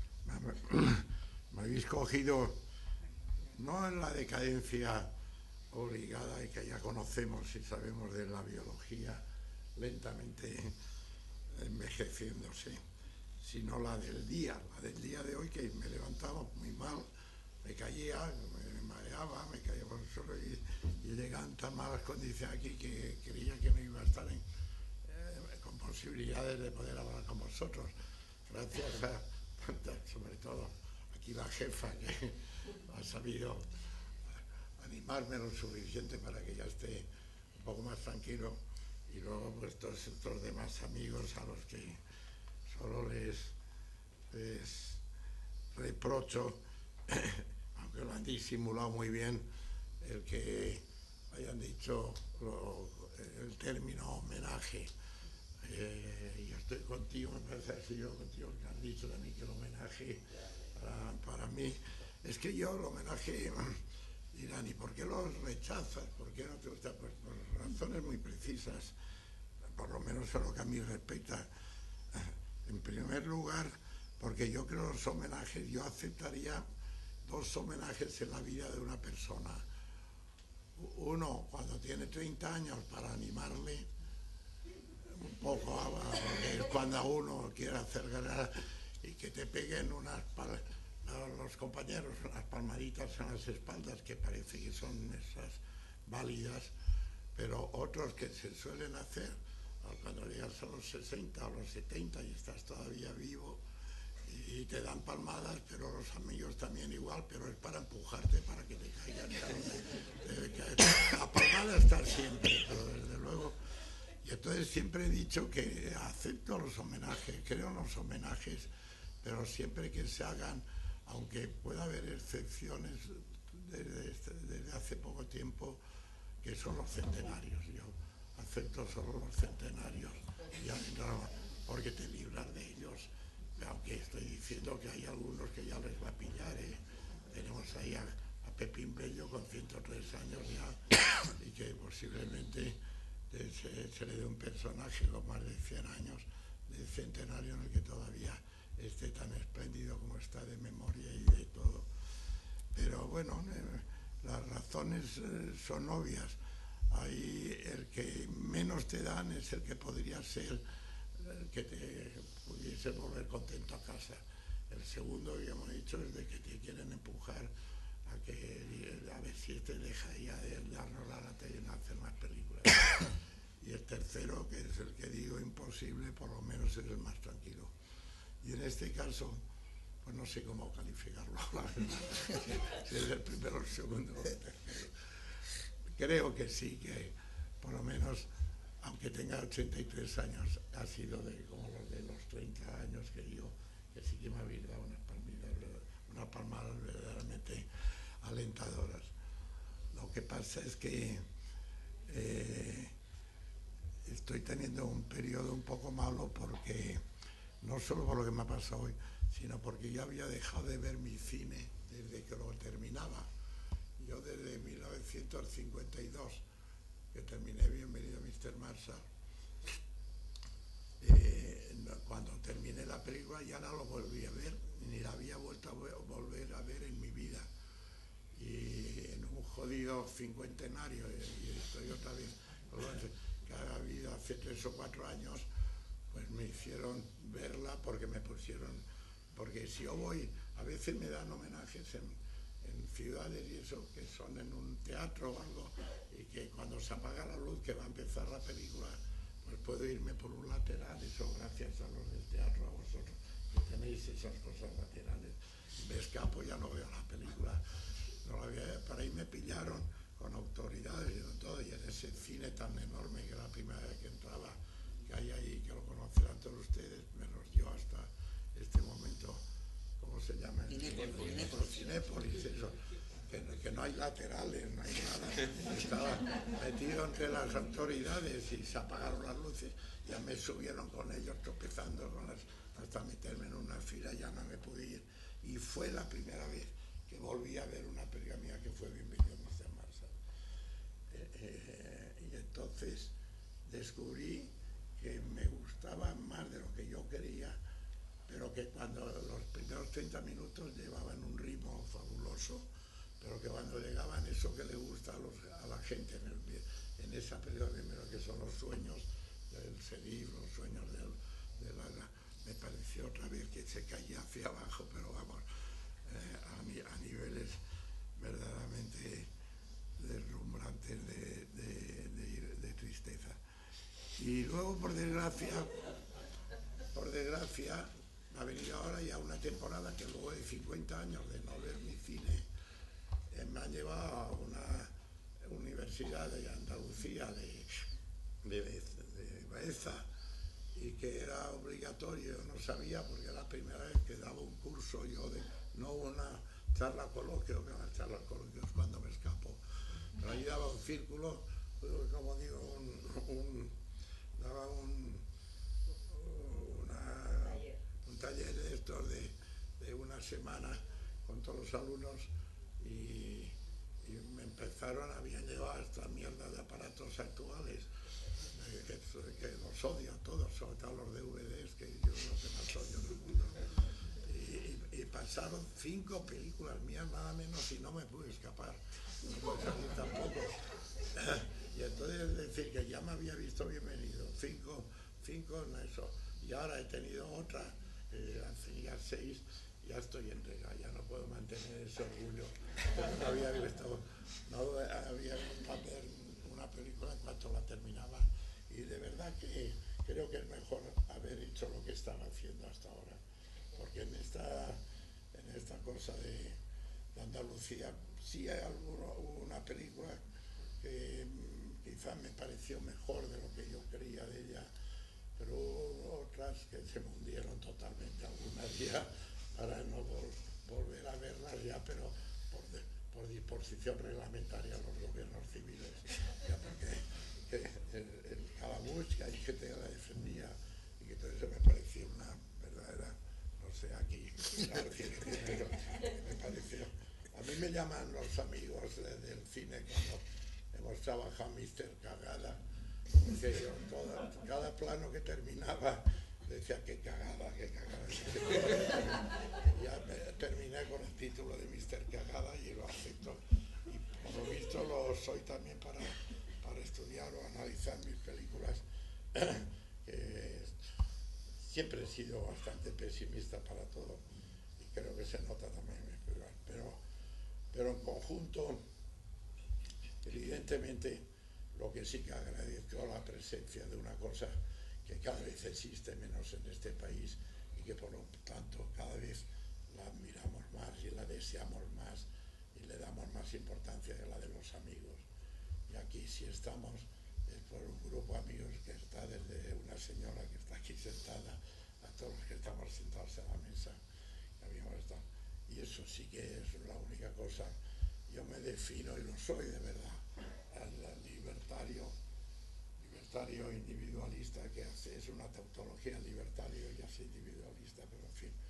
me habéis cogido no en la decadencia obligada y que ya conocemos y sabemos de la biología lentamente envejeciéndose, sino la del día de hoy, que me levantaba muy mal, me caía, me mareaba, me caía por el suelo y llegaban tan malas condiciones aquí que creía que no iba a estar posibilidades de poder hablar con vosotros. Gracias a sobre todo aquí la jefa, que ha sabido animarme lo suficiente para que ya esté un poco más tranquilo, y luego pues todos estos demás amigos a los que solo les reprocho, aunque lo han disimulado muy bien, el que hayan dicho el término homenaje. Yo estoy contigo, me parece así, yo contigo, que han dicho también que el homenaje para mí, es que yo el homenaje dirán, ¿y por qué lo rechazas? ¿Por qué no te gusta? Pues por razones muy precisas, por lo menos a lo que a mí respecta. En primer lugar, porque yo creo los homenajes, yo aceptaría 2 homenajes en la vida de una persona. Uno, cuando tiene 30 años, para animarle un poco, porque es cuando uno quiere hacer ganar, y que te peguen los compañeros unas palmaditas en las espaldas, que parece que son esas válidas, pero otros que se suelen hacer cuando llegas a los 60 o los 70 y estás todavía vivo, y te dan palmadas, pero los amigos también igual, pero es para empujarte, para que te caigan. La palmada está siempre, pero desde luego. Y entonces siempre he dicho que acepto los homenajes, creo en los homenajes, pero siempre que se hagan, aunque pueda haber excepciones desde hace poco tiempo, que son los centenarios. Yo acepto solo los centenarios, porque te libras de ellos. Aunque estoy diciendo que hay algunos que ya les va a pillar, ¿eh? Tenemos ahí a Pepín Bello con 103 años ya, y que posiblemente se le dé un personaje con más de 100 años de centenario en el que todavía esté tan espléndido como está de memoria y de todo. Pero bueno, las razones son obvias. Ahí el que menos te dan es el que podría ser el que te pudiese volver contento a casa. El segundo, ya hemos dicho, es de que te quieren empujar a ver si te deja ya de darnos la lata y no hacer más películas. Y el tercero, que es el que digo imposible, por lo menos es el más tranquilo. Y en este caso, pues no sé cómo calificarlo, la verdad. Si es el primero, el segundo o el tercero. Creo que sí, que por lo menos, aunque tenga 83 años, ha sido como los de los 30 años que yo, que sí que me habéis dado unas palmadas verdaderamente alentadoras. Lo que pasa es que estoy teniendo un periodo un poco malo, porque no solo por lo que me ha pasado hoy, sino porque ya había dejado de ver mi cine desde que lo terminaba. Yo desde 1952, que terminé Bienvenido Mr. Marshall, cuando terminé la película ya no lo volví a ver, ni la había vuelto a volver a ver en mi vida. Y en un jodido cincuentenario, y estoy otra vez, que ha habido hace 3 o 4 años, pues me hicieron verla, porque me pusieron, porque si yo voy, a veces me dan homenajes en ciudades y eso, que son en un teatro o algo, y que cuando se apaga la luz, que va a empezar la película, pues puedo irme por un lateral, eso gracias a los del teatro, a vosotros, que tenéis esas cosas laterales. Me escapo, ya no veo la película. No la había, para ahí me pillaron con autoridades y todo, y en ese cine tan enorme, que era la primera vez que entraba, que hay ahí, que lo conocerán todos ustedes, menos yo hasta este momento. ¿Cómo se llama? Cinépolis, eso. Que no hay laterales, no hay nada. Estaba metido entre las autoridades y se apagaron las luces. Ya me subieron con ellos tropezando hasta meterme en una fila, ya no me pude ir. Y fue la primera vez que volví a ver una película mía, que fue Bienvenido Mr. Marshall. Y entonces descubrí que me gustaba más de lo que yo quería, pero que cuando los primeros 30 minutos llevaban un ritmo fabuloso, pero que cuando llegaban eso que le gusta a la gente en esa película, primero, que son los sueños del sheriff, los sueños me pareció otra vez que se caía hacia abajo, pero vamos, a niveles verdaderamente deslumbrantes de tristeza. Y Y luego, por desgracia, ha venido ahora ya una temporada que luego de 50 años de no ver mi cine, me han llevado a una universidad de Andalucía, de Baeza, y que era obligatorio, yo no sabía porque era la primera vez que daba un curso yo, no una charla coloquio, que las charlas coloquios cuando me escapo, pero ahí daba un círculo, como digo, daba un taller de estos de una semana con todos los alumnos y me habían llevado esta mierda de aparatos actuales, que los odio a todos, sobre todo los DVDs, que yo los que más odio en el mundo. Y pasaron 5 películas mías, nada menos, y no me pude escapar, no pude salir tampoco. Y entonces decir que ya me había visto bienvenido, 5 en eso, y ahora he tenido otra, hace ya 6, ya estoy en regla, ya no puedo mantener ese orgullo. No había visto ver una película en cuanto la terminaba, y de verdad que creo que es mejor haber hecho lo que estaba haciendo hasta ahora, porque en esta cosa de Andalucía sí hay una película que quizás me pareció mejor de lo que yo creía de ella, pero hubo otras que se me hundieron totalmente, algunas ya para no volver a verlas ya, pero por disposición reglamentaria de los gobiernos civiles, ya porque el Calabuch, que hay gente que la defendía, y que todo eso me pareció una verdadera, no sé, aquí, pero me pareció. A mí me llaman los amigos del cine cuando hemos trabajado Mr. Cagada, porque yo cada plano que terminaba decía que cagada. Ya terminé con el título de Mr. Cagada y lo acepto. Y por lo visto lo soy también para estudiar o analizar mis películas, que siempre he sido bastante pesimista para todo y creo que se nota también en mis películas. Pero en conjunto, evidentemente, lo que sí que agradezco la presencia de una cosa que cada vez existe menos en este país y que por lo tanto cada vez la admiramos más y la deseamos más y le damos más importancia que la de los amigos. Y aquí sí estamos, es por un grupo de amigos que está desde una señora que está aquí sentada a todos los que estamos sentados en la mesa. Y eso sí que es la única cosa. Yo me defino, y lo soy de verdad, al libertario individualista que hace, es una tautología libertario y hace individualista, pero en fin,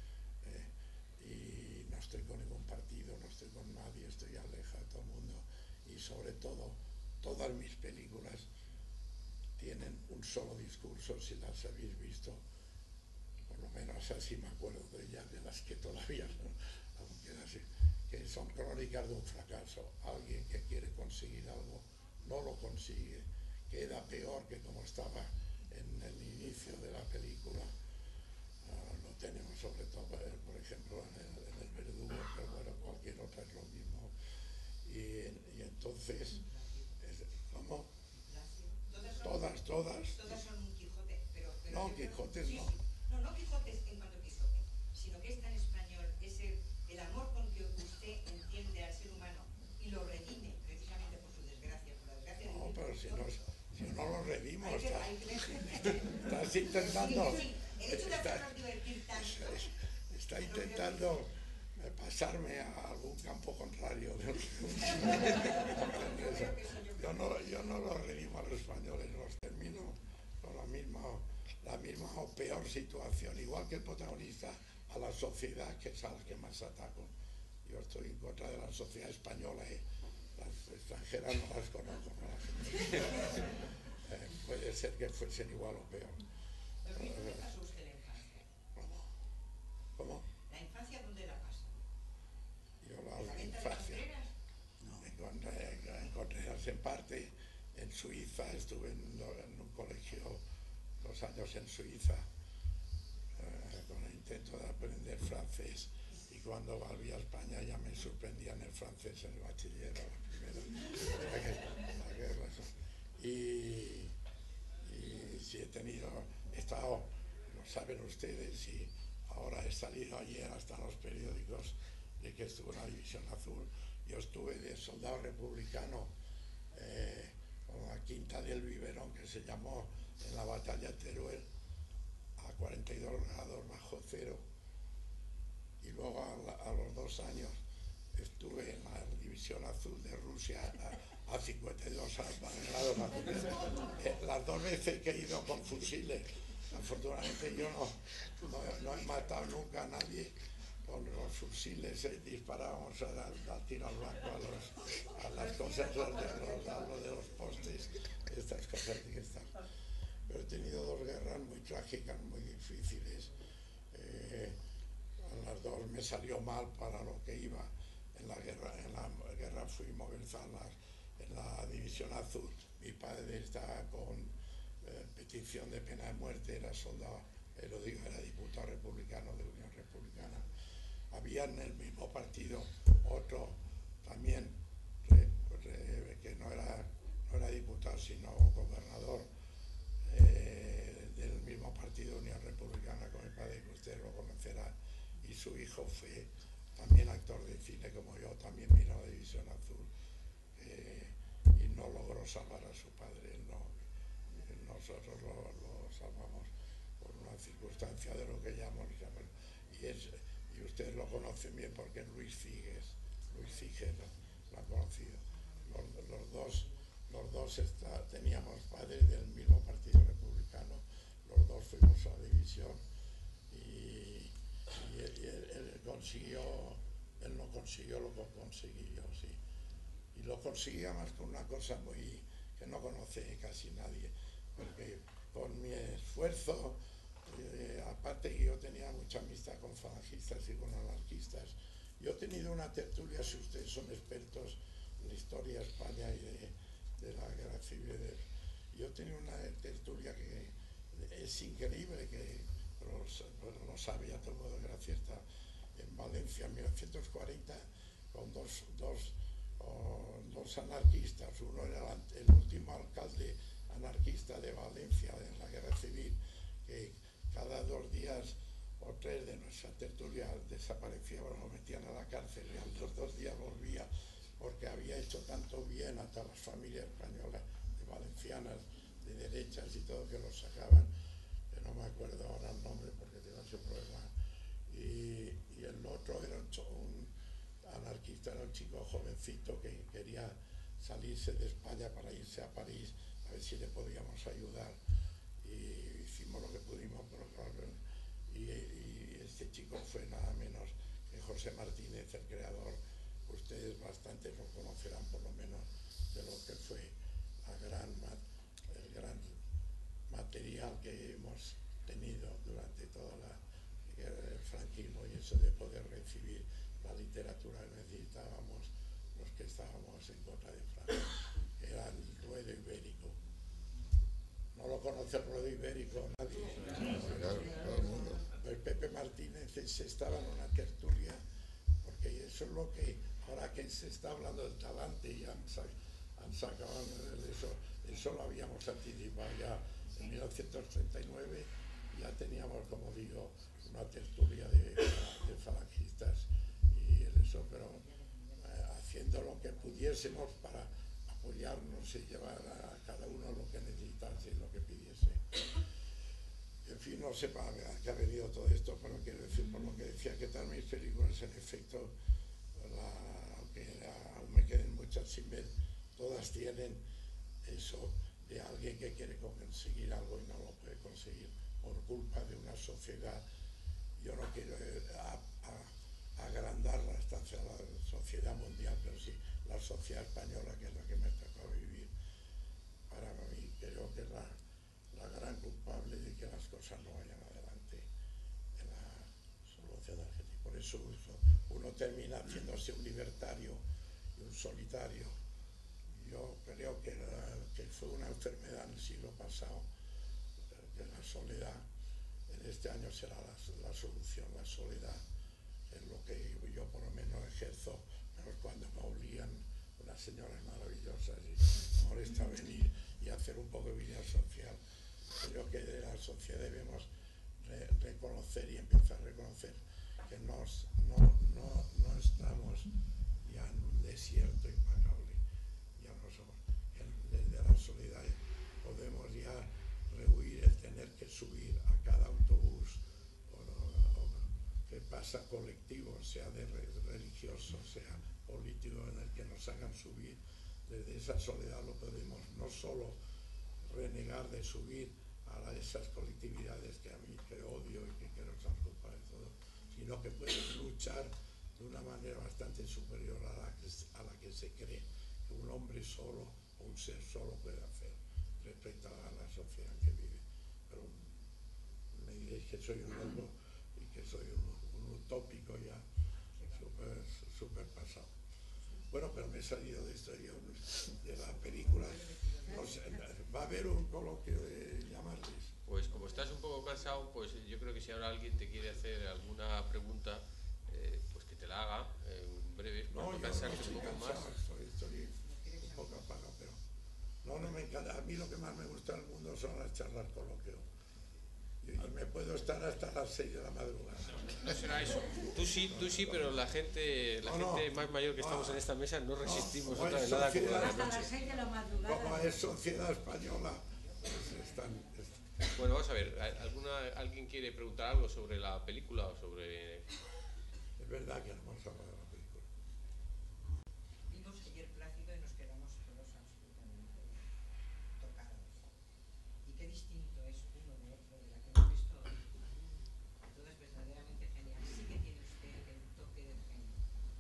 y no estoy con ningún partido, no estoy con nadie, estoy alejado de todo el mundo, y sobre todo, todas mis películas tienen un solo discurso, si las habéis visto, por lo menos así me acuerdo de ellas, de las que todavía no, aunque así, que son crónicas de un fracaso. Alguien que quiere conseguir algo no lo consigue, queda peor que como estaba en el inicio de la película. Lo tenemos sobre todo, por ejemplo, en el Verdugo, pero bueno, cualquier otra es lo mismo. Y entonces, ¿cómo? Todas son un Quijote, pero no, Quijotes sí, no. No Quijotes en cuanto a Quijote, sino que es tan español, es el amor con que usted entiende al ser humano y lo redime precisamente por su desgracia, por la desgracia de Cristo. Pero si no lo redimos, estás intentando, está intentando pasarme a algún campo contrario. Yo no lo redimo a los españoles, los termino con la misma o peor situación, igual que el protagonista, a la sociedad, que es a la que más ataco. Yo estoy en contra de la sociedad española, las extranjeras no las conozco, puede ser que fuesen igual o peor. ¿Dónde pasó usted la infancia? ¿Cómo? ¿La infancia dónde la pasa? Yo la infancia encontré en parte en Suiza, estuve en un colegio 2 años en Suiza con el intento de aprender francés, y cuando volví a España ya me sorprendía en el francés en el bachiller, la guerra. Y sí, saben ustedes, y ahora he salido ayer hasta en los periódicos de que estuve en la División Azul. Yo estuve de soldado republicano con la quinta del Biberón, que se llamó en la batalla de Teruel, a 42 grados bajo cero. Y luego a los 2 años estuve en la División Azul de Rusia a 52 grados bajo cero. Las 2 veces que he ido con fusiles, afortunadamente yo no he matado nunca a nadie con los fusiles, disparábamos a tiro al blanco a las cosas, de los postes, estas cosas que están. Pero he tenido 2 guerras muy trágicas, muy difíciles. En las 2 me salió mal para lo que iba. En la guerra fui movilizado en la División Azul. Mi padre estaba con petición de pena de muerte, era soldado, lo digo, era diputado republicano de Unión Republicana. Había en el mismo partido otro también que no era diputado sino gobernador del mismo partido Unión Republicana con mi padre, que usted lo conocerá, y su hijo fue también actor de cine como yo, también vino a la División Azul y no logró salvar a su padre. Nosotros lo salvamos por una circunstancia de lo que llamamos, y ustedes lo conocen bien porque Luis Figes lo ha conocido. Los dos teníamos padres del mismo partido republicano, los 2 fuimos a la división y él no consiguió lo que conseguí yo, sí. Y lo conseguí además con una cosa que no conoce casi nadie, porque con mi esfuerzo, aparte que yo tenía mucha amistad con falangistas y con anarquistas, yo he tenido una tertulia, si ustedes son expertos en la historia de España y de la guerra civil, yo he tenido una tertulia que es increíble, que lo sabía todo el mundo, que era cierta, en Valencia en 1940, con dos anarquistas. Uno era el último alcalde anarquista de Valencia en la guerra civil, que cada 2 días o 3 de nuestra tertulia desaparecía, lo metían a la cárcel y a los 2 días volvía, porque había hecho tanto bien a todas las familias españolas, de valencianas, de derechas y todo, que los sacaban, que no me acuerdo ahora el nombre porque tengo ese problema. Y el otro era un anarquista, era un chico jovencito que quería salirse de España para irse a París, a ver si le podíamos ayudar, y hicimos lo que pudimos, pero claro, y este chico fue nada menos que José Martínez, el creador. Ustedes bastante lo conocerán, por lo menos, de lo que fue el gran material que hemos tenido durante toda el franquismo, y eso de poder recibir la literatura que necesitábamos los que estábamos en contra de Francia. Era el ruedo ibérico. ¿No lo conoce el ruedo ibérico nadie? Claro, todo el mundo. Pues Pepe Martínez estaba en una tertulia, porque eso es lo que, ahora que se está hablando del talante y han sacado eso lo habíamos anticipado ya en 1939, ya teníamos, como digo, una tertulia de falangistas y eso, pero haciendo lo que pudiésemos para apoyarnos y llevar a cada uno lo que necesitase y lo que pidiese. En fin, no sé para qué ha venido todo esto, pero quiero decir, por lo que decía, que tal mis películas, en efecto, aunque aún me queden muchas sin ver, todas tienen eso de alguien que quiere conseguir algo y no lo puede conseguir por culpa de una sociedad. Yo no quiero agrandarla hasta hacia la sociedad mundial, pero sí la sociedad española, que es la que me tocó vivir. Para mí creo que es la gran culpable de que las cosas no vayan adelante en la solución argentina. Por eso uno termina haciéndose un libertario y un solitario. Yo creo que fue una enfermedad en el siglo pasado, que la soledad en este año será la solución. La soledad es lo que yo por lo menos ejerzo, pero cuando me obligan unas señoras maravillosas y me molesta venir y hacer un poco de vida social. Creo que de la sociedad debemos reconocer y empezar a reconocer que no estamos ya en un desierto impagable, ya no somos, desde la soledad podemos ya rehuir el tener que subir a cada autobús que pasa colectivo, sea de religioso, sea político, en el que nos hagan subir. Desde esa soledad lo podemos no solo renegar de subir a esas colectividades que a mí que odio y que quiero transculpar de todo, sino que puedes luchar de una manera bastante superior a la que se cree que un hombre solo o un ser solo puede hacer respecto a la sociedad en que vive. Pero me diréis que soy un loco y que soy un utópico ya súper pasado. Bueno, pero me he salido de esto yo, de la película. No sé, va a haber un coloquio de llamarles. Pues como estás un poco cansado, pues yo creo que si ahora alguien te quiere hacer alguna pregunta, pues que te la haga en breve, para no cansarte un poco más. Estoy un poco apagado, pero no me encanta. A mí lo que más me gusta del mundo son las charlas coloquio. Y me puedo estar hasta las 6 de la madrugada. No será eso. Tú sí, pero la gente más mayor que estamos en esta mesa no resistimos otra vez nada como la hasta noche. las 6 de la madrugada. Como es sociedad española, pues están. Bueno, vamos a ver, ¿alguien quiere preguntar algo sobre la película o sobre...? Es verdad que no hemos hablado de la película. Vimos ayer Plácido y nos quedamos todos absolutamente tocados. Y qué distinto es uno de otro, de la que hemos visto hoy. Todo es verdaderamente genial. Sí que tiene usted el toque del genio.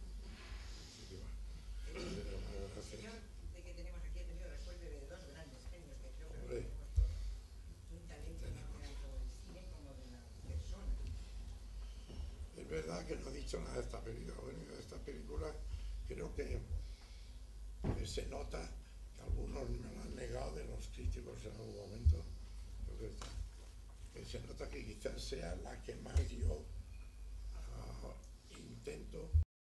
El señor de que tenemos aquí ha tenido la suerte de dos grandes genios que creo que tenemos todos. Un talento tanto del cine como de la persona. Es verdad que no he dicho nada de esta película. Bueno, de esta película creo que se nota, que algunos me lo han negado de los críticos en algún momento, que se nota que quizás sea la que más yo intento.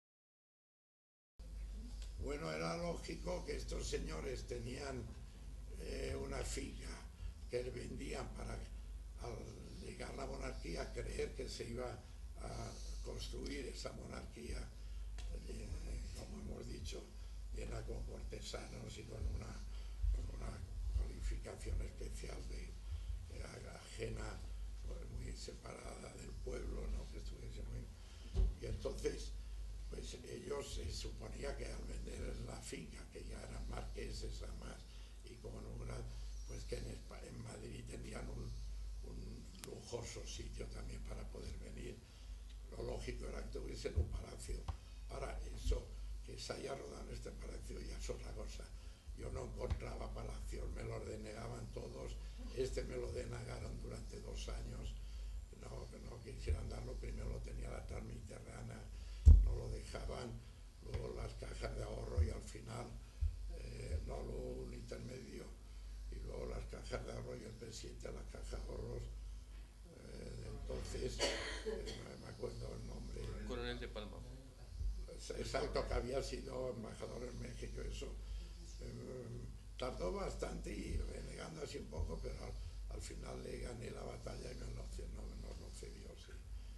Bueno, era lógico que estos señores tenían una finca que vendían para, al llegar la monarquía, creer que se iba a construir esa monarquía, como hemos dicho, llena con cortesanos y con una cualificación especial ajena, pues, muy separada del pueblo, ¿no? Que estuviese muy... Y entonces, pues ellos se suponía que al vender la finca, que ya eran marqueses además, y como no era, pues que en Madrid tenían un lujoso sitio también para poder venir. Lo lógico era que tuviesen un palacio. Ahora, eso, que se haya rodado en este palacio ya es otra cosa. Yo no encontraba palacios, me los denegaban todos. Me lo denegaron durante 2 años. No quisieran darlo, primero lo tenía la Transmediterránea, no lo dejaban, luego las cajas de ahorro y al final no luego un intermedio, y luego las cajas de ahorro y el presidente de las cajas de ahorros, entonces, no me acuerdo el nombre. Coronel de Palma. Exacto, que había sido embajador en México, eso. Tardó bastante y renegando así un poco, pero al final le gané la batalla y nos lo cedió, sí.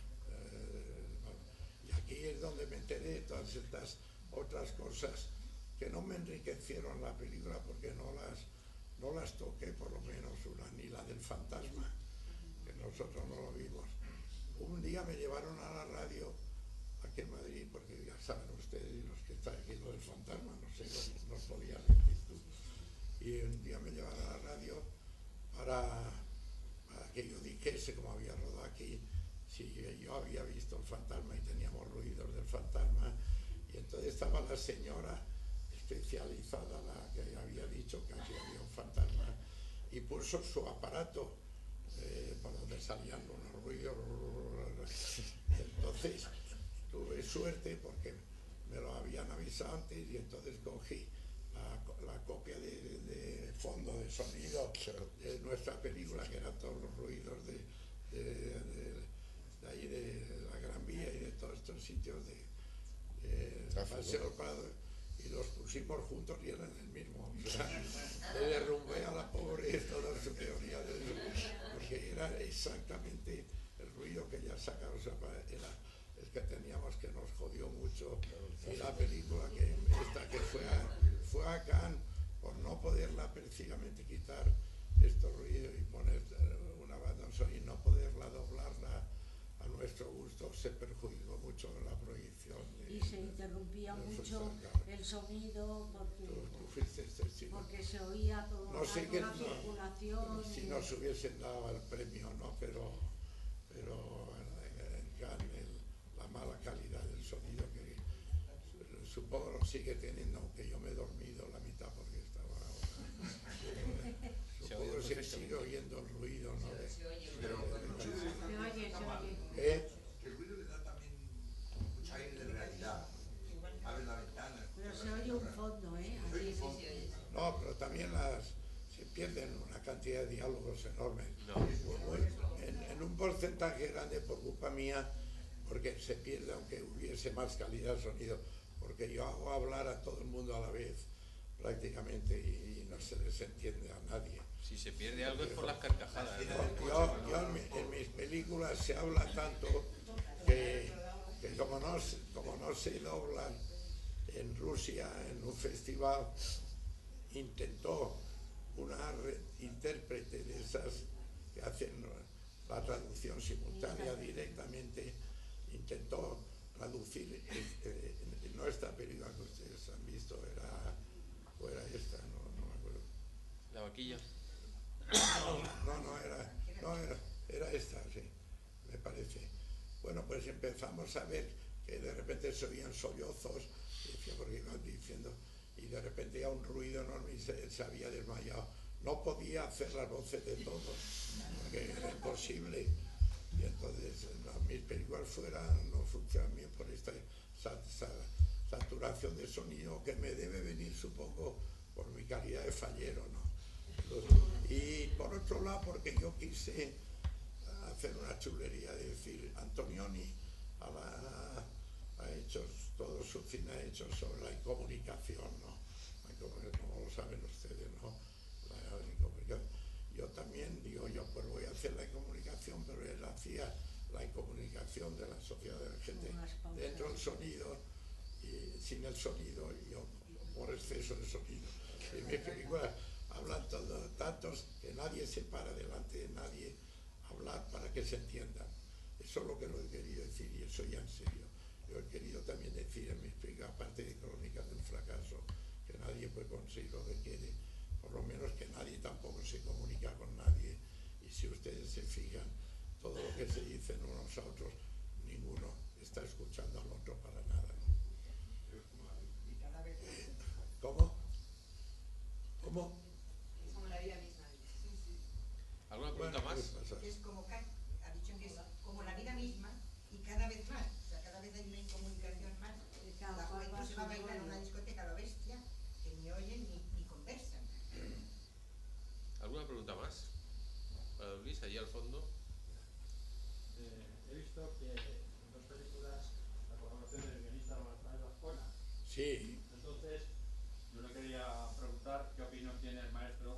Y aquí es donde me enteré de todas estas otras cosas que no me enriquecieron la película porque no las toqué, por lo menos una, ni la del fantasma, que nosotros no lo vimos. Un día me llevaron a la radio aquí en Madrid, porque ya saben ustedes y los que están aquí lo del fantasma, no sé, no podían decir tú. Y un día me llevaron a la radio para que yo dijese, como había rodado aquí, si yo había visto el fantasma y teníamos ruidos del fantasma. Y entonces estaba la señora especializada, la que había dicho que aquí había un fantasma, y puso su aparato por donde salían unos ruidos. Entonces tuve suerte porque me lo habían avisado antes y entonces cogí la copia de fondo de sonido de nuestra película, que eran todos los ruidos de ahí de la Gran Vía y de todos estos sitios de Paseo del Prado, y los pusimos juntos y eran el mismo. O sea, le derrumbé a la pobre toda su teoría de eso, porque era exactamente ruido que ya sacaron era el que teníamos, que nos jodió mucho, y la película que fue a Cannes, por no poderla precisamente quitar estos ruidos y poner una banda sonora y no poderla doblarla a nuestro gusto, se perjudicó mucho en la proyección. Y se interrumpía mucho el sonido porque se oía todo no sé qué, la circulación. Si nos hubiesen dado el premio, ¿no? Pero en Cannes la mala calidad del sonido, que supongo lo sigue teniendo, aunque yo me he dormido la mitad porque estaba... supongo que se sigue oyendo el ruido, ¿no? Se oye. El ruido le da también mucha aire de realidad. Abre la ventana. Pero se oye un fondo, ¿eh? Así se oye. No, pero también se pierden una cantidad de diálogos enormes. En un porcentaje grande por culpa mía, porque se pierde aunque hubiese más calidad de sonido, porque yo hago hablar a todo el mundo a la vez prácticamente y no se les entiende a nadie. Si se pierde algo es por las carcajadas. Yo en mis películas se habla tanto que como no se doblan en Rusia en un festival, intentó una intérprete de esas que hacen la traducción simultánea directamente, intentó traducir no esta película que ustedes han visto, era esta, no me acuerdo. La vaquilla. Era esta, sí, me parece. Bueno, pues empezamos a ver que de repente se oían sollozos, decía, porque iban diciendo, y de repente ya un ruido enorme y se había desmayado. No podía hacer las voces de todos, porque era imposible. Y entonces mis películas no funcionan bien por esta saturación de sonido que me debe venir, supongo, por mi calidad de fallero, ¿no? Y por otro lado, porque yo quise hacer una chulería, de decir, Antonioni ha hecho todo su cine, ha hecho sobre la incomunicación, ¿no? Como lo saben ustedes, ¿no? La incomunicación. Yo también digo, pues voy a hacer la incomunicación, pero él hacía la incomunicación de la sociedad de la gente dentro del sonido y sin el sonido, y yo por exceso de sonido. Y mis películas hablan tantos que nadie se para delante de nadie a hablar para que se entiendan. Eso es lo que lo he querido decir, y eso ya en serio. Yo he querido también decir en mis películas, aparte de Crónicas de un fracaso, que nadie puede conseguir lo que quiere, por lo menos que nadie tampoco se comunica con nadie, y si ustedes se fijan, todo lo que se dicen unos a otros, ninguno está escuchando al otro para nada, ¿no? ¿Cómo? Es como la vida misma. ¿Alguna pregunta más? Es como, ha dicho que es como la vida misma y cada vez más. O sea, cada vez hay una incomunicación más. La juventud se va a bailar en una discoteca a lo bestia, que ni oyen ni conversan. ¿Alguna pregunta más? Para Luis, allí al fondo. He visto que en dos películas la colaboración del guionista Rafael Azcona. Sí. Entonces, yo le quería preguntar qué opinión tiene el maestro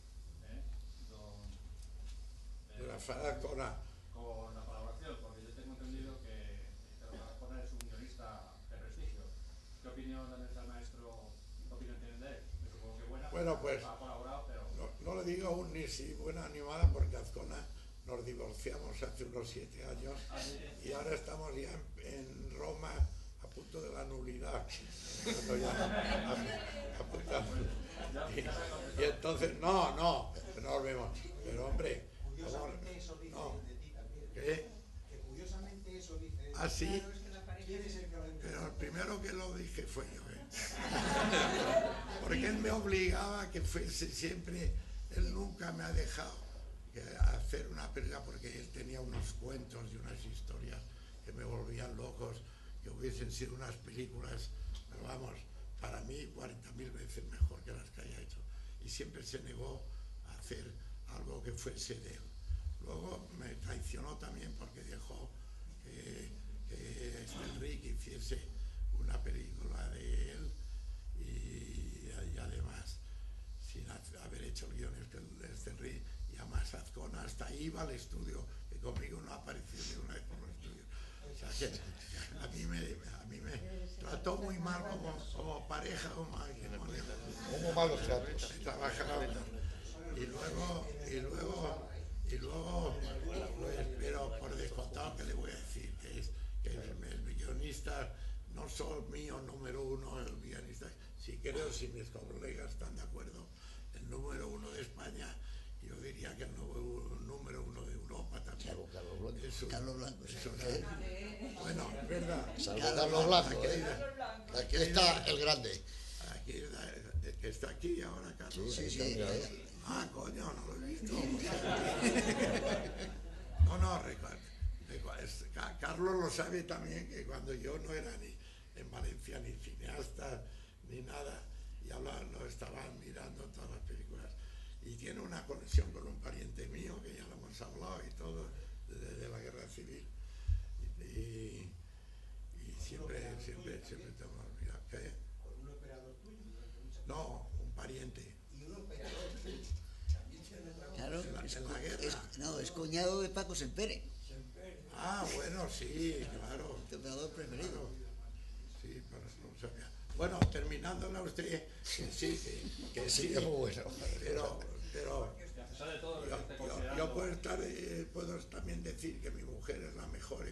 Rafael Azcona con la colaboración, porque yo tengo entendido que Rafael Azcona es un guionista de prestigio. ¿Qué opinión tiene el maestro? ¿Qué opinión tienen de él? Yo supongo que buena. Bueno, pues ha colaborado, pero no le digo aún ni si buena ni mala, porque Azcona nos divorciamos hace unos 7 años y ahora estamos ya en Roma a punto de la nulidad. Y entonces, no nos vemos. Pero hombre, curiosamente eso dice de ti también. ¿qué? Que curiosamente eso dice de ti. ¿Ah, sí? ¿Quién es el que lo inventó? Pero el primero que lo dije fue yo, ¿eh? Porque él me obligaba a que fuese siempre, él nunca me ha dejado hacer una película, porque él tenía unos cuentos y unas historias que me volvían locos, que hubiesen sido unas películas, pero vamos, para mí 40.000 veces mejor que las que haya hecho. Y siempre se negó a hacer algo que fuese de él. Luego me traicionó también porque dejó que Enrique hiciese una película de él y además sin haber hecho guiones que Enrique, y además Azcona hasta iba al estudio, que conmigo no ha aparecido ni una vez por los estudios. O sea que a mí me trató muy mal como pareja o matrimonio. ¿Cómo malos tratos? Y luego, pues, pero por descontado que le voy a decir, que el guionista no solo mío, número uno, el guionista, si creo, si mis colegas están de acuerdo, el número uno de España, yo diría que el número uno de Europa también. Carlos Blanco. Bueno, es verdad. Carlos Blanco, aquí está el grande. Aquí, que está aquí ahora, Carlos. Sí. Ah, coño, no lo he visto. No, recuerdo. Carlos lo sabe también, que cuando yo no era ni en Valencia ni cineasta ni nada, ya lo estaban mirando en todas las películas. Y tiene una conexión con un pariente mío, que ya lo hemos hablado y todo, desde la guerra civil. Y siempre tengo olvidado. ¿Qué? ¿Con un operador tuyo? No, un pariente. ¿Y un operador tuyo? Claro, En la guerra. es cuñado de Paco Sempere, Ah, bueno, sí, claro. tu operador preferido. Sí, pero no sabía. Bueno, terminándola usted, que sí, es muy bueno. Pero Y a pesar de todo lo que esté considerando... yo puedo también decir que mi mujer es la mejor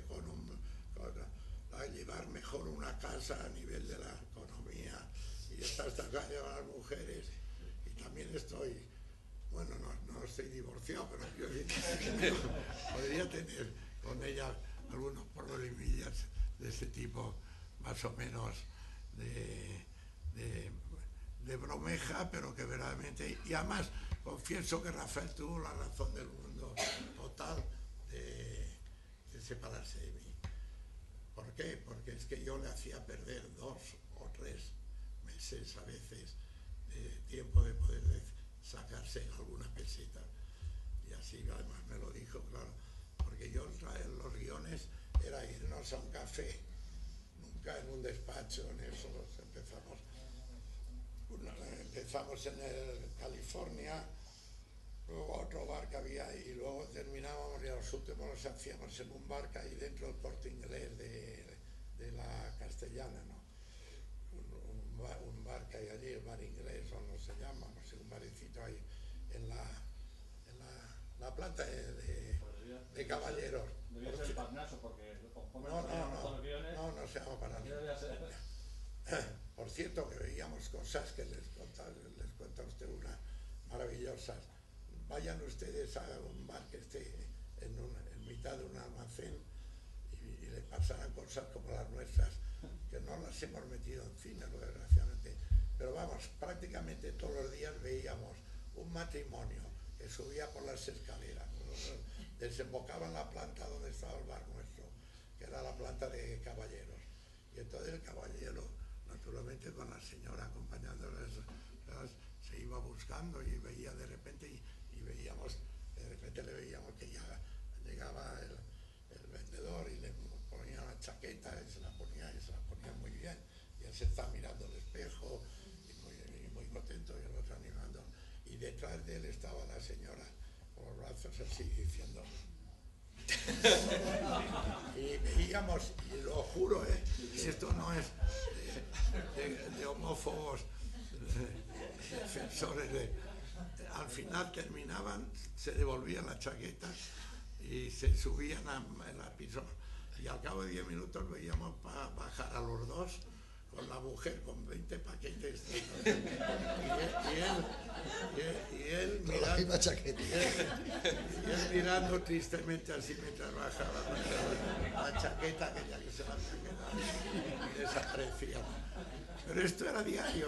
a llevar mejor una casa a nivel de la economía, y está llevan las mujeres, y también estoy, bueno, no estoy divorciado, pero yo podría tener con ella algunos problemillas de ese tipo, más o menos de bromeja, pero que verdaderamente, y además confieso que Rafael tuvo la razón del mundo total de separarse de mí. ¿Por qué? Porque es que yo le hacía perder 2 o 3 meses a veces de tiempo de poder sacarse alguna peseta. Y así además me lo dijo, claro, porque yo los guiones era irnos a un café, nunca en un despacho, en eso empezamos en el California, luego otro bar que había y luego terminábamos, y los últimos los hacíamos en un bar que hay dentro del Corte Inglés de la Castellana, ¿no? Un bar que hay allí, el bar inglés, o no se llama, no sé, un barecito ahí en la planta de Caballeros. Debía ser Parnaso, porque conforme No se llama Parnaso. Por cierto, que veíamos cosas que les cuenta usted una maravillosas. Vayan ustedes a un bar que esté en mitad de un almacén y le pasarán cosas como las nuestras, que no las hemos metido en cine, desgraciadamente. Pero vamos, prácticamente todos los días veíamos un matrimonio que subía por las escaleras, desembocaba en la planta donde estaba el bar nuestro, que era la planta de Caballeros. Y entonces el caballero, naturalmente con la señora acompañándoles, se iba buscando y veía de repente, le veíamos que ya llegaba el vendedor y le ponía la chaqueta y se la ponía muy bien. Y él se está mirando al espejo y muy contento, y el otro animando. Y detrás de él estaba la señora con los brazos así diciendo... Y veíamos, y lo juro, esto no es de homófobos, defensores al final terminaban, se devolvían la chaqueta y se subían en la piso, y al cabo de 10 minutos veíamos bajar a los dos con la mujer con 20 paquetes y él mirando, la misma chaqueta. Y él mirando tristemente así mientras bajaba la chaqueta, que ya que se la había quedado, y desaparecía. Pero esto era diario,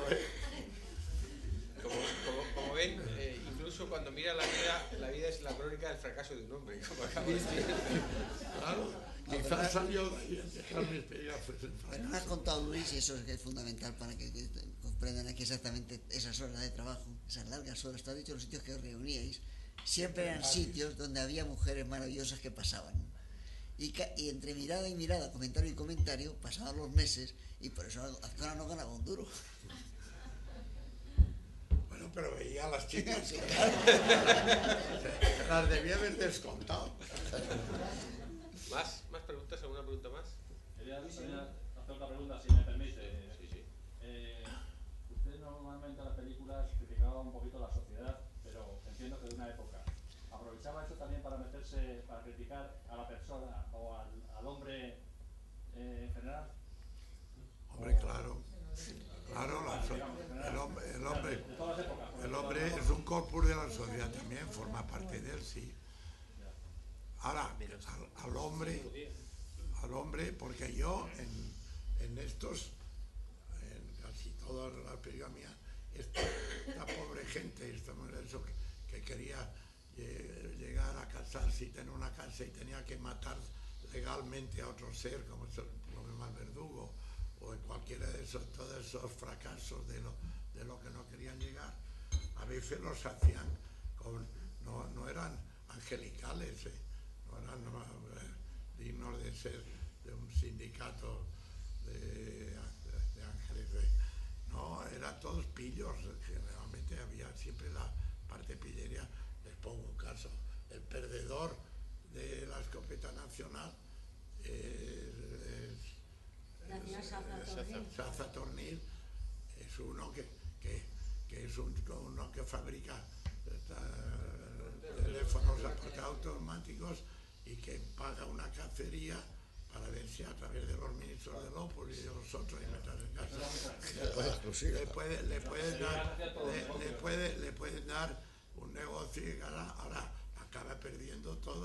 Como ven, incluso cuando mira la vida es la crónica del fracaso de un hombre, como acaba de decir. Claro, quizás salió de ahí a dejar mis pedazos. Bueno, me has contado, Luis, y eso es fundamental para que comprendan aquí exactamente esas horas de trabajo, esas largas horas. Tú has dicho los sitios que os reuníais, siempre eran sitios donde había mujeres maravillosas que pasaban. Y entre mirada y mirada, comentario y comentario, pasaban los meses, y por eso Azcona no ganaba un duro. Pero veía a las chicas, las debía haber descontado. ¿Más preguntas? ¿Alguna pregunta más? Quería hacer otra pregunta, si me permite. Sí, sí. Usted normalmente en las películas criticaba un poquito la sociedad, pero entiendo que de una época. ¿Aprovechaba eso también para meterse, para criticar a la persona o al hombre en general? Hombre, claro. Claro, el hombre es un corpus de la sociedad también, forma parte de él, sí. Ahora, al hombre, porque yo en casi todas las películas mías, esta pobre gente, eso que quería llegar a casarse y tener una casa y tenía que matar legalmente a otro ser, como es el problema del verdugo, o en cualquiera de todos esos fracasos de lo que no querían llegar, a veces los hacían no eran angelicales, no eran dignos de ser de un sindicato de ángeles, no, eran todos pillos, generalmente había siempre la parte pillería. Les pongo un caso, el perdedor de la escopeta nacional Saza Tornil es uno que es uno que fabrica teléfonos automáticos y que paga una cacería para ver si a través de los ministros de López y de los otros y metas en casa le pueden dar un negocio y ahora acaba perdiendo todo,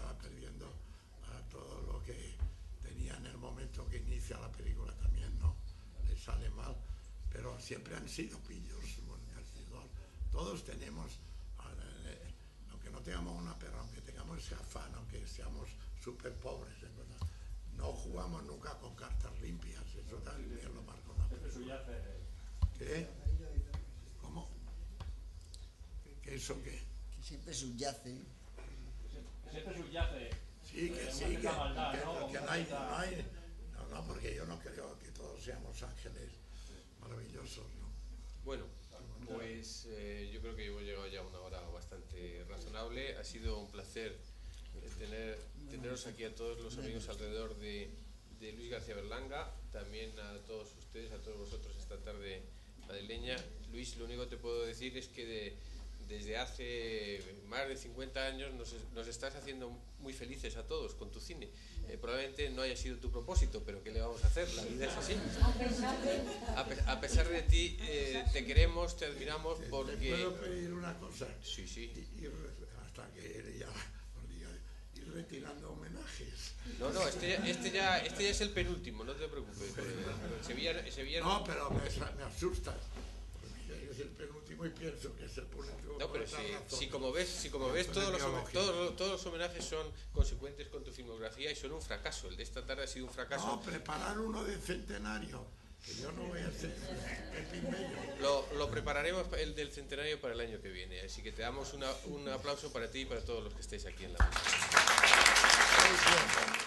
todo lo que tenía en el momento que inicia la película también, ¿no? Le sale mal, pero siempre han sido pillos, todos tenemos, aunque no tengamos una perra, aunque tengamos ese afán, aunque seamos súper pobres, no jugamos nunca con cartas limpias, eso también lo marco la película. ¿Qué? ¿Cómo? ¿Qué eso qué? Que siempre subyace. Siempre subyace. Sí, que no hay, porque yo no creo que todos seamos ángeles maravillosos, ¿no? Bueno, pues yo creo que hemos llegado ya a una hora bastante razonable. Ha sido un placer teneros aquí a todos los amigos alrededor de Luis García Berlanga, también a todos ustedes, a todos vosotros esta tarde madrileña. Luis, lo único que te puedo decir es que desde hace más de 50 años nos estás haciendo muy felices a todos con tu cine. Probablemente no haya sido tu propósito, pero ¿qué le vamos a hacer? La vida es así. A pesar de ti, te queremos, te admiramos porque... ¿Te puedo pedir una cosa? Sí, sí. Hasta que ya os diga, ir retirando homenajes. No, este ya es el penúltimo, no te preocupes. Sevilla no, pero me asusta. Es el penúltimo y pienso que es el penúltimo. No, pero si como ves todos los homenajes son consecuentes con tu filmografía y son un fracaso. El de esta tarde ha sido un fracaso. No, preparar uno de centenario, que yo no voy a hacer Pepín Bello. Lo prepararemos el del centenario para el año que viene, así que te damos un aplauso para ti y para todos los que estéis aquí en la mesa.